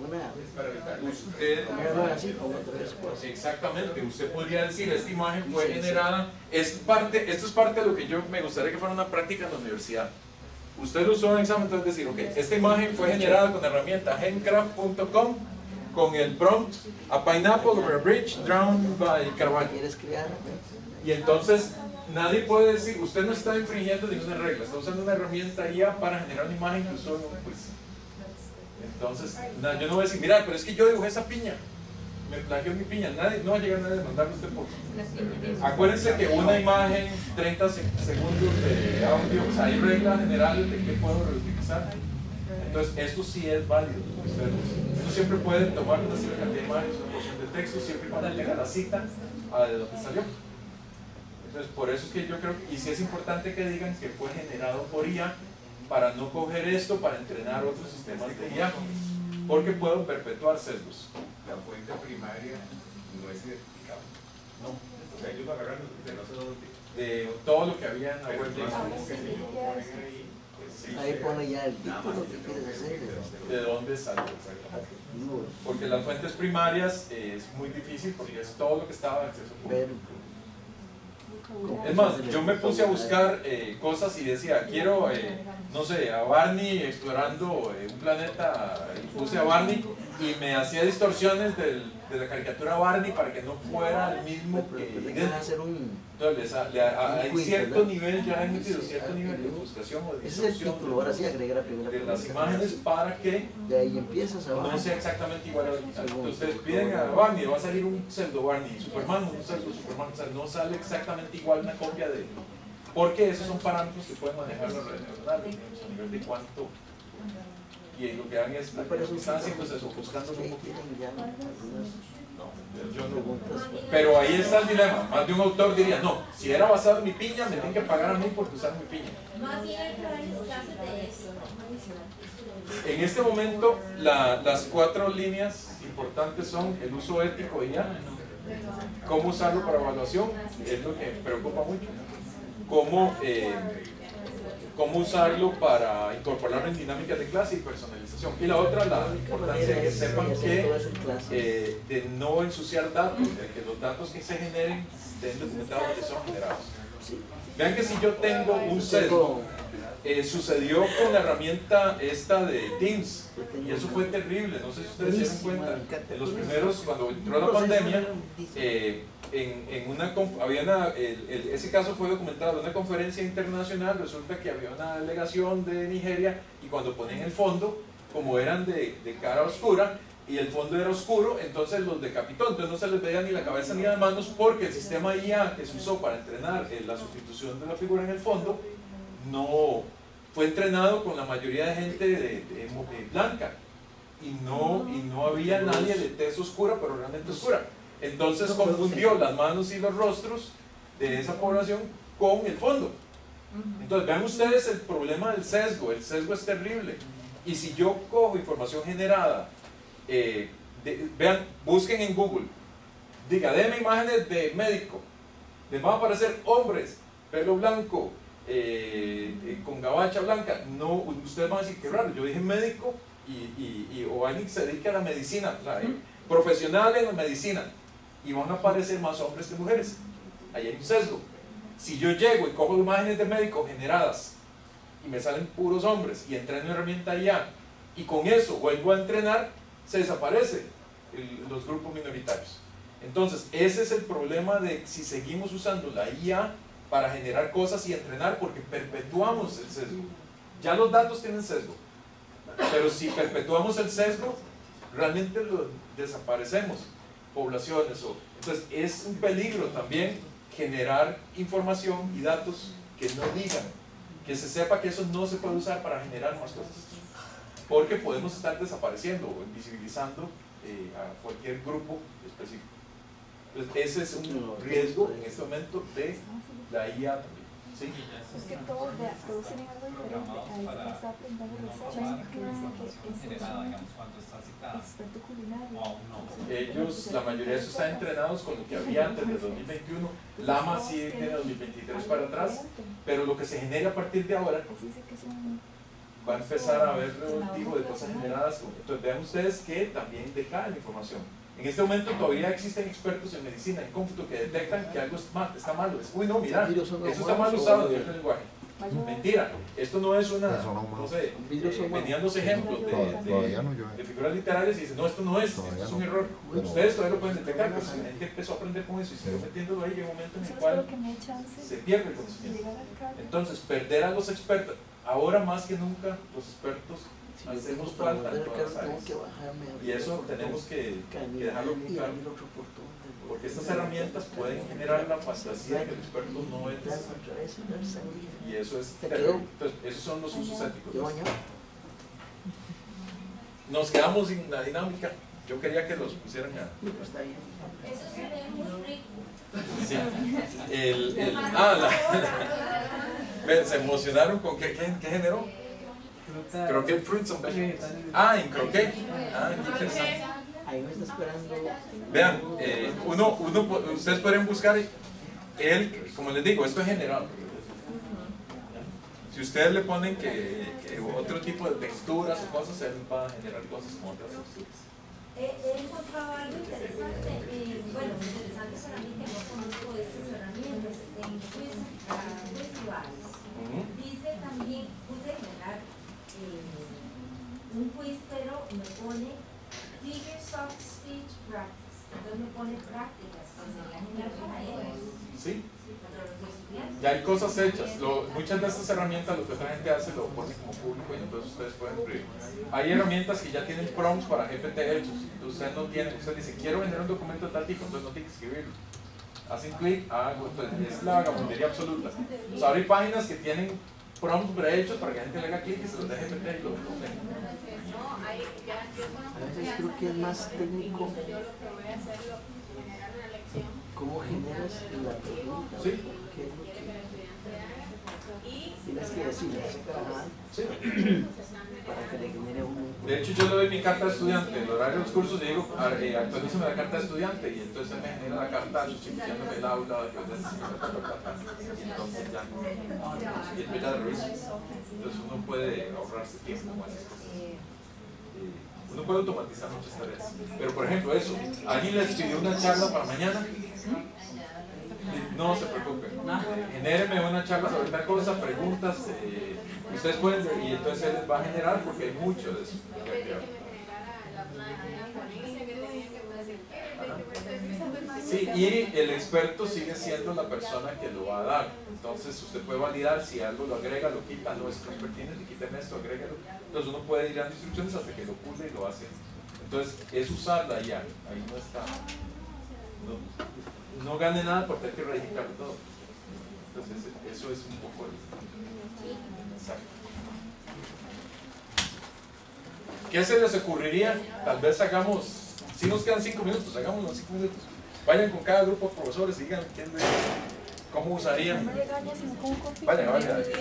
una Usted, así como otra vez pues. exactamente, usted podría decir, esta imagen fue generada, esto es parte de lo que yo me gustaría que fuera una práctica en la universidad. Usted lo usó en examen, entonces decir, ok, esta imagen fue generada con la herramienta gencraft.com con el prompt A Pineapple Over a Bridge Drawn by Caravaggio. ¿Quieres crear? Y entonces nadie puede decir, usted no está infringiendo ninguna regla, está usando una herramienta IA para generar una imagen que usó en un quiz. Entonces, yo no voy a decir, mira, pero es que yo dibujé esa piña, me plagió mi piña, no va a llegar nadie a demandarle a usted por... Acuérdense que una imagen, 30 segundos de audio, o sea, hay reglas generales de qué puedo reutilizar. Entonces, esto sí es válido. Uno siempre puede tomar una cierta cantidad de imágenes, una porción de texto, siempre y cuando tenga la cita de donde salió. Entonces, por eso es que yo creo que, y sí es importante que digan que fue generado por IA, para no coger esto para entrenar otros sistemas de IA, porque pueden perpetuar sesgos. la fuente primaria no es identificable. No. O sea, ellos lo agarran de no sé dónde. De todo lo que había en la Pero web de no Instagram. asumo que si ellos ponen ahí, pues sí. Ahí pone ya el título que quieres hacer. De dónde salió exactamente. Porque las fuentes primarias es muy difícil porque es todo lo que estaba en acceso público. Pero vocabulario. Es más, yo me puse a buscar cosas y decía, quiero, no sé, a Barney explorando un planeta, y puse a Barney y me hacía distorsiones de la caricatura Barney para que no fuera el mismo que idéntico. hacer un... Entonces, hay cierto nivel, ya han metido cierto nivel de buscación o de Ese es el distorsión título, ahora sí agregar la primera de las pregunta. imágenes para que De ahí empiezas a no sea exactamente igual a original. Entonces ustedes piden a Barney, va a salir un pseudo Barney, Superman, un pseudo Superman, o sea, no sale exactamente igual una copia de... Porque esos son parámetros que pueden manejar los redes neuronales, a nivel de cuánto... Y lo que hagan es, lo que están haciendo es eso, buscando un poquito. Yo no. Pero ahí está el dilema. Más de un autor diría, no, si era basado en mi piña, me tienen que pagar a mí por usar mi piña. Más bien hay varios casos de eso. En este momento, las 4 líneas importantes son el uso ético y ya, cómo usarlo para evaluación, es lo que me preocupa mucho, cómo usarlo para incorporarlo en dinámicas de clase y personalización. Y la otra, la importancia de que sepan que de no ensuciar datos, de que los datos que se generen estén documentados donde son generados. Vean que si yo tengo un sesgo, sucedió con la herramienta esta de Teams, y eso fue terrible, no sé si ustedes se dieron cuenta, en los primeros, cuando entró la pandemia, ese caso fue documentado en una conferencia internacional. Resulta que había una delegación de Nigeria y cuando ponían el fondo, como eran de cara oscura y el fondo era oscuro, entonces los decapitó, entonces no se les veía ni la cabeza ni las manos porque el sistema IA que se usó para entrenar la sustitución de la figura en el fondo no fue entrenado con la mayoría de gente de blanca y no había nadie de tez oscura, pero realmente oscura. Entonces confundió las manos y los rostros de esa población con el fondo. Entonces vean ustedes el problema del sesgo. El sesgo es terrible. Y si yo cojo información generada, vean, busquen en Google, diga, déme imágenes de médico, les van a aparecer hombres, pelo blanco, con gabacha blanca. No, ustedes van a decir, qué raro, yo dije médico o alguien que se dedique a la medicina, profesional en la medicina, y van a aparecer más hombres que mujeres. Ahí hay un sesgo. Si yo llego y cojo imágenes de médicos generadas y me salen puros hombres y entreno una herramienta IA y con eso vuelvo a entrenar, se desaparece los grupos minoritarios. Entonces ese es el problema de si seguimos usando la IA para generar cosas y entrenar, porque perpetuamos el sesgo. Ya los datos tienen sesgo, pero si perpetuamos el sesgo, realmente lo desaparecemos, poblaciones. Entonces es un peligro también generar información y datos que no digan, que se sepa que eso no se puede usar para generar más cosas, porque podemos estar desapareciendo o invisibilizando a cualquier grupo específico. Entonces ese es un riesgo en este momento de la IA también. ¿Sí? Es que todos tienen algo diferente. Ahí se está aprendiendo experto culinario. Ellos, la mayoría de ellos están entrenados con lo que había antes de 2021. Lama sí tiene 2023 para atrás, pero lo que se genera a partir de ahora va a empezar a haber un tipo de cosas generadas. Entonces vean ustedes que también decae la información. En este momento todavía existen expertos en medicina, en cómputo, que detectan que algo está malo. Uy, no, mira, eso está mal usado en el lenguaje. Mentira, esto no es una, no sé, venían los ejemplos de figuras literarias y dicen, no, esto no es, esto es un error. Ustedes todavía lo pueden detectar, pero si la gente empezó a aprender con eso y siguió metiéndolo ahí, llega un momento en el cual se pierde el conocimiento. Entonces, perder a los expertos, ahora más que nunca, los expertos hacemos falta en todas las áreas. Y eso tenemos que dejarlo muy claro, porque estas herramientas pueden generar la fantasía de que el experto no es, y eso es terrible. Entonces, esos son los usos éticos. Nos quedamos sin la dinámica. Yo quería que los pusieran a... Eso se ve muy rico. Sí. Se emocionaron con ¿qué generó? Croquet Fruits and Vegetables. En croquet. Qué interesante. Ahí me está esperando. Vean, ustedes pueden buscar como les digo, esto es generado. Si ustedes le ponen que otro tipo de texturas o cosas, él va a generar cosas como otras texturas. he encontrado algo interesante. Bueno, interesante para mí que no conozco estas herramientas. En Quizvibes dice también, pude generar un quiz, pero me pone Figures of Speech Practice. Entonces me pone prácticas que se van a generar para ellos. Sí. Para los estudiantes. Ya hay cosas hechas. Muchas de estas herramientas lo que otra gente hace lo pone como público y entonces ustedes pueden escribir. Hay herramientas que ya tienen prompts para GPT hechos. Usted no tiene, usted dice quiero generar un documento de tal tipo, entonces no tiene que escribirlo. Hacen clic, hago, entonces es la vagabundería absoluta. O sea, hay páginas que tienen prompts prehechos para que la gente le haga clic y se los deje GPT y lo tenga. A veces creo que es más técnico. ¿Cómo generas la pregunta? Sí. ¿Qué es lo que tienes que decirle? Sí. Para que le genere un... De hecho, yo le doy mi carta de estudiante. En el horario de los cursos, le digo, actualízame la carta de estudiante. Y entonces él me genera la carta sustituyéndome el aula. Y entonces ya. Y el ya de revisa. Entonces uno puede ahorrarse tiempo con esas cosas. Uno puede automatizar muchas tareas. Pero por ejemplo, eso. ¿Alguien les pidió una charla para mañana? No se preocupen. Genéreme una charla sobre tal cosa, preguntas. Ustedes pueden, y entonces él les va a generar porque hay mucho de eso. Sí, y el experto sigue siendo la persona que lo va a dar. Entonces usted puede validar si algo lo agrega, lo quita, no es expertine, quíteme esto, agrégalo. Entonces uno puede ir dando instrucciones hasta que lo pule y lo hace. Entonces es usarla ya, ahí no está. No gane nada por tener que verificarlo todo. Entonces eso es un poco el... Exacto. ¿Qué se les ocurriría? Tal vez hagamos, si nos quedan 5 minutos, hagamos los 5 minutos. Vayan con cada grupo de profesores y digan cómo usarían. Vayan.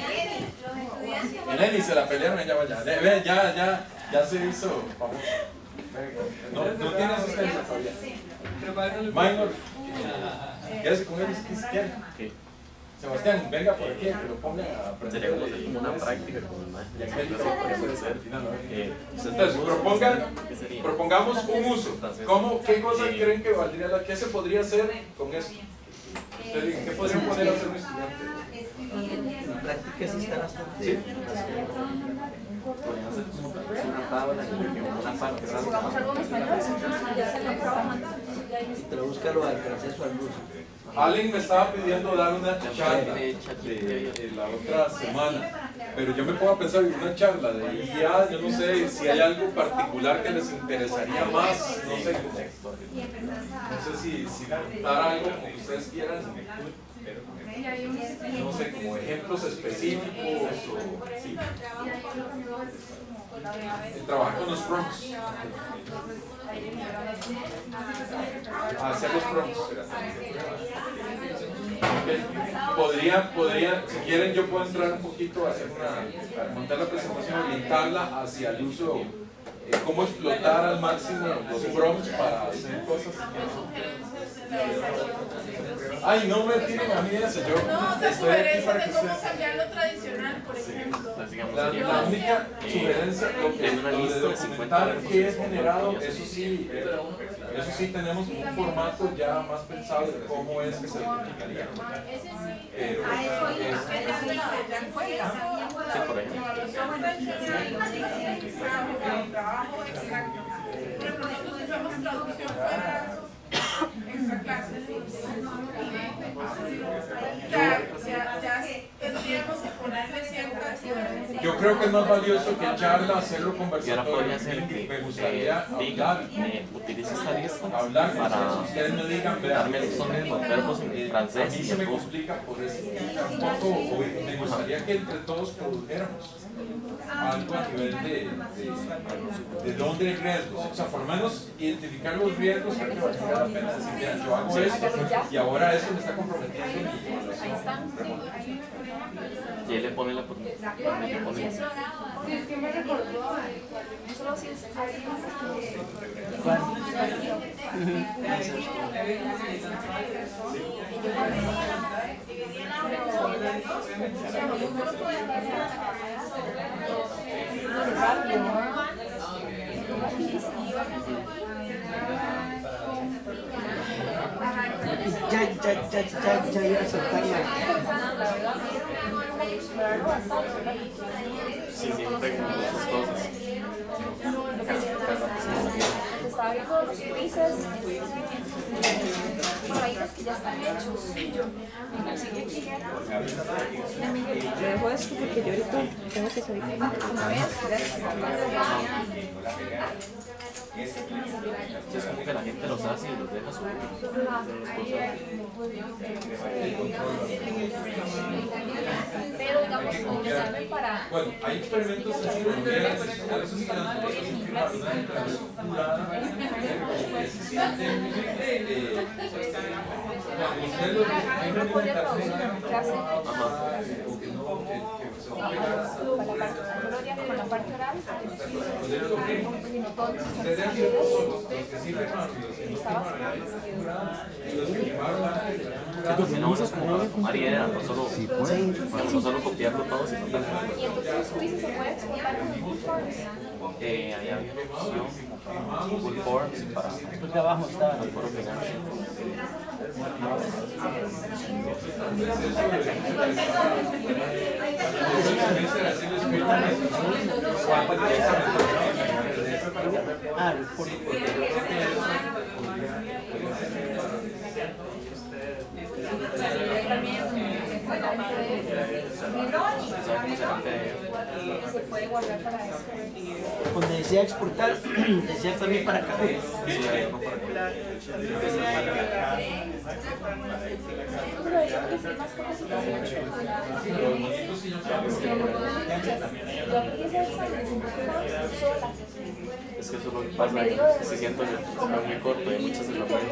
Eleni se la pelearon, ella vaya. Ya se hizo famoso. No tiene asistencia todavía. Minor, quédese con él si quiere. Sebastián, venga por aquí, que lo ponga a aprender. Sería como una práctica con el maestro. Entonces, propongamos un uso. ¿Qué cosa creen que valdría qué se podría hacer con esto? Ustedes digan, ¿qué podrían poner a hacer un estudiante? En práctica sí está bastante... Podrían hacer como una tabla y una parte Jugamos algo en español, ya se lo acabo de mandar. Pero búscalo al francés o al ruso. Allen me estaba pidiendo dar una charla de la otra semana, pero yo me pongo a pensar en una charla de IA, yo no sé si hay algo particular que les interesaría más, no sé si dar algo como que ustedes quieran, no sé, como ejemplos específicos o sí. El trabajar con los prompts. Hacer los prompts. Podría, si quieren yo puedo entrar un poquito a hacer para montar la presentación, orientarla hacia el uso, cómo explotar al máximo los prompts para hacer cosas. Ay, no me tienen a mí eso, yo estoy aquí para que ustedes... cambiar lo tradicional, por ejemplo. La única sugerencia, lo de documentar que es generado, eso sí tenemos un formato ya más pensado de cómo es que se duplicaría. Pero sí, por ejemplo. Pero nosotros usamos traducción para extra clases. Tendríamos que ponerle ciertas... yo creo que es más valioso que charla, hacerlo Y ahora conversatorio. podría ser que Me gustaría hablar. utilice esta lista Hablar, para ustedes me digan, vean, darme los verbos en a francés mí y se me en ruso. complica por eso. Un poco, me gustaría que entre todos produjéramos algo a nivel de dónde hay riesgos, o sea, por lo menos identificar los riesgos que valdría la pena decir, mira, yo hago esto y ahora esto me está comprometiendo mi población remota. Y él le pone la pregunta. Sí, es que me recordó. Solo si es así. ya iba a soltar la... La verdad, como que explorarlo bastante, ¿verdad? Sí, siempre como esas cosas. Estaba viendo los quizzes, bueno, hay unos que ya están hechos. En el siguiente te dejo esto porque yo ahorita tengo que salir una vez. Es como que la gente los hace y los deja subir. Pero digamos, como que sirven para... Bueno, hay experimentos así de mujeres, por eso es que las mujeres tienen que firmar una declaración jurada que se sienten cuando usted lo Uno podría traducirlo en clase o que no, que se va a pegar. con la parte oral, Ustedes han sido todos los que sí firmaron y los que no firmaron la declaración jurada y los que firmaron la declaración jurada. Si no, es como tomar ideas, no solo copiarlo todo, sino también. y entonces los quizzes se pueden exportar en Google Forms. Ahí había una opción, Google Forms, para Porque abajo está... el foro final. Ah, Se puede guardar para eso. Cuando decía exportar, decía también para acá. Pero eso que sí más capacitación. Yo aprendí a hacer exámenes sola. Es que eso es lo que pasa, que se siento yo, es muy corto, hay muchas en la mente.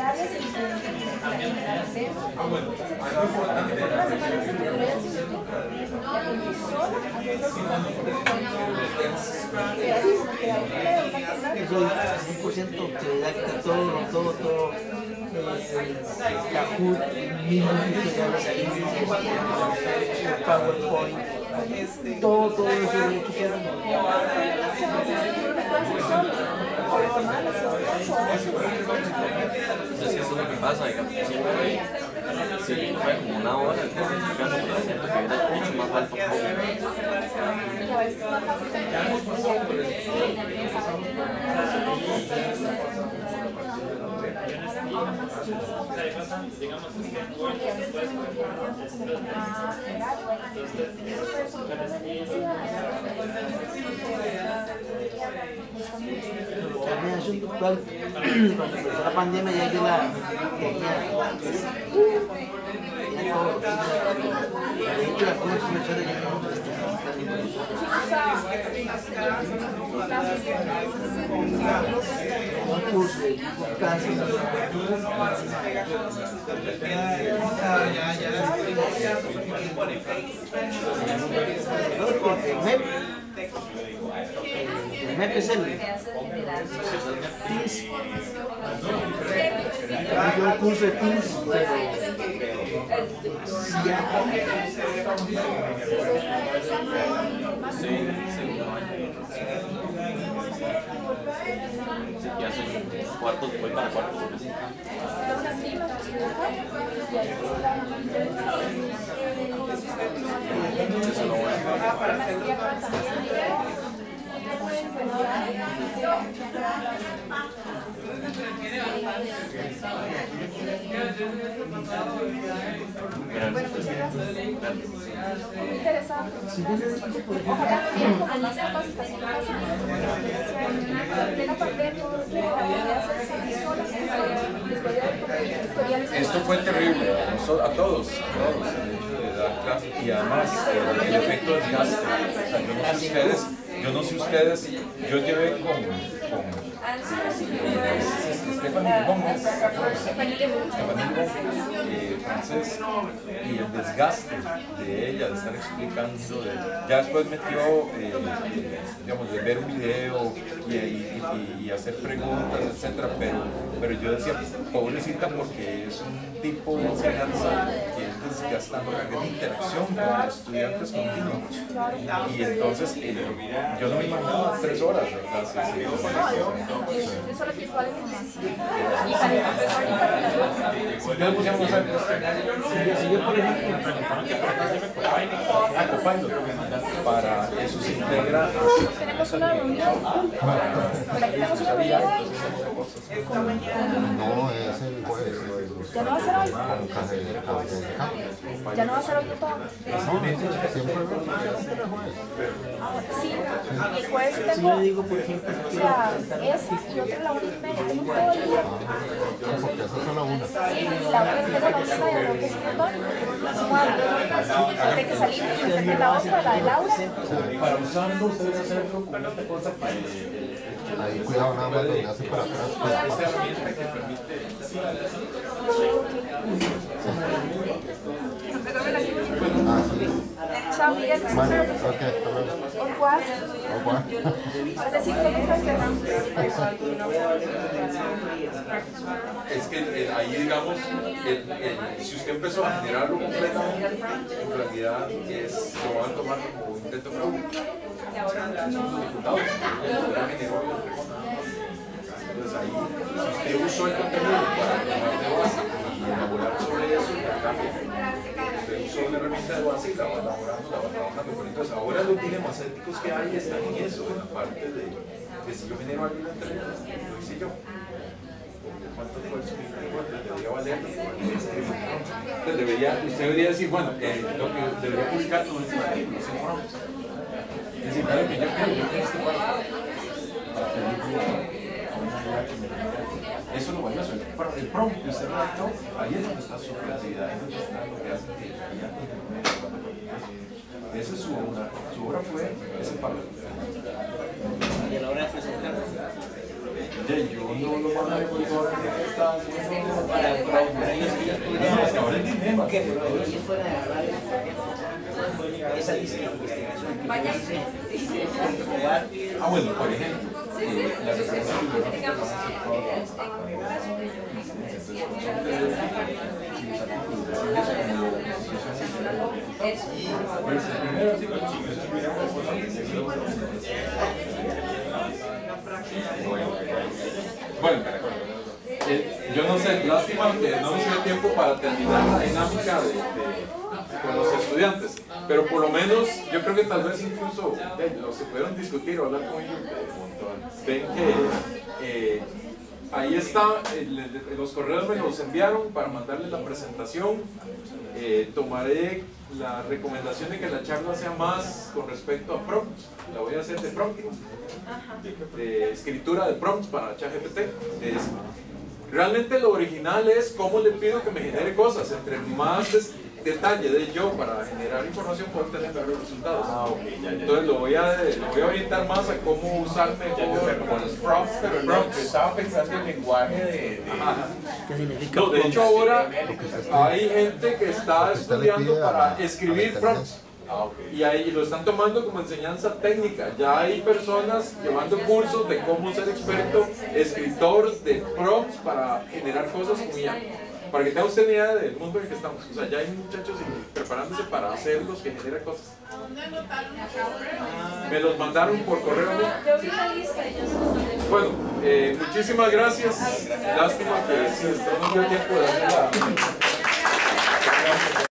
Soy 100% autodidacta, todo. Kahoot, mil tutoriales ahí, PowerPoint, todo eso lo que quieran. Entonces eso es lo que pasa, digamos, si fue como una hora, explicando, pero siento que era mucho más alto. Cuando empezó la pandemia ya yo la tenía todo. De hecho, algunos profesores ya no un curso de casi el MEP es el Teams. Yo un curso de Teams, Ya son cuartos, voy para cuartos. Eso lo voy Muy interesante. Ojalá también con más capacitación en plena pandemia, Esto fue terrible a todos, el hecho de dar clases y además el efecto desgaste. O sea, yo no sé ustedes, yo llevé con Stephanie Limón, francés, y el desgaste de ella, de estar explicando, ya después metió, digamos, de ver un video y y hacer preguntas, etcétera, pero yo decía, pobrecita, porque es un tipo de enseñanza que es desgastante, que es de interacción con los estudiantes continuos. Y entonces, yo no me imaginaba 3 horas, ¿verdad? Sí, Eso lo que igual es y para el profesor y para la si yo pusiéramos a hacer si yo, por ejemplo, acompaño para eso se integra. tenemos una reunión. ¿Para qué tenemos una reunión hoy? No, es el jueves. ¿Ya no va a ser hoy? ¿Ya no va a ser hoy de todo? Siempre el jueves. Sí, y el jueves Si tengo, yo digo, por ejemplo, o sea, esa y otra a la 1:30, tengo todo el día. Porque esa es la 1. Sí, la otra tengo a la 1:30, ya tengo que ser un montón. Hay que salir y hacer la otra, la de Laura. Para usarlo, ustedes hacerlo con esta cosa Ahí cuidado nada más donde hace para atrás. esta herramienta que permite. Ah, sí. Chao, Miguel. Bueno, ok, hasta luego. Au revoir. Au revoir. Ahora sí, ¿cómo estás? Es que ahí, digamos, si usted empezó a generarlo completamente, en realidad lo van a tomar como intento fraude. Entonces ahí, si usted usó el contenido para tomar de base y elaborar sobre eso, ya cambia. Usted usó una herramienta de base y la va elaborando, la va trabajando. Pero entonces ahora los dilemas que hay están en eso, en la parte de si yo genero algo en la entrega, lo hice yo. ¿Cuánto fue el subjetivo? Debería valer. Entonces usted debería decir, bueno, lo que debería buscar no es artículos, es prompts. Es decir, claro que yo quiero este párrafo para pedirle a una idea que me diga. Eso lo valioso, el prompt que usted redactó, ahí es donde está su creatividad, ahí es donde está lo que hace que ya esa es su obra. Su obra fue ese párrafo. Y a la hora de presentar, Yo no lo mando a recordar que está haciendo para ellos que ya ahora es dinero. Ok, pero si fuera de radio, esa lista de investigación que dice Ah, bueno, por ejemplo, la referencia bibliográfica bueno, yo no sé, lástima que no nos dio tiempo para terminar la dinámica con los estudiantes, pero por lo menos yo creo que tal vez incluso se pudieron discutir o hablar con ellos un montón. Ven que ahí está, los correos me los enviaron para mandarles la presentación. Tomaré la recomendación de que la charla sea más con respecto a prompts. La voy a hacer de prompting, de escritura de prompts para ChatGPT. Realmente lo original es cómo le pido que me genere cosas. Entre más detalle de yo para generar información puedo tener mejores resultados. Entonces lo voy a orientar más a cómo usar mejor como los prompts, pero yo estaba pensando en lenguaje de ¿qué significa? no, de hecho ahora hay gente que está estudiando para escribir prompts. Y ahí lo están tomando como enseñanza técnica. Ya hay personas llevando cursos de cómo ser experto, escritor de prompts para generar cosas muy amplias. Para que tenga usted una idea del mundo en el que estamos. O sea, ya hay muchachos preparándose para hacer los que generan cosas. Me los mandaron por correo. Yo vi la lista y yo se los mandé. Bueno, muchísimas gracias. Lástima que si no nos dio tiempo de hacer la...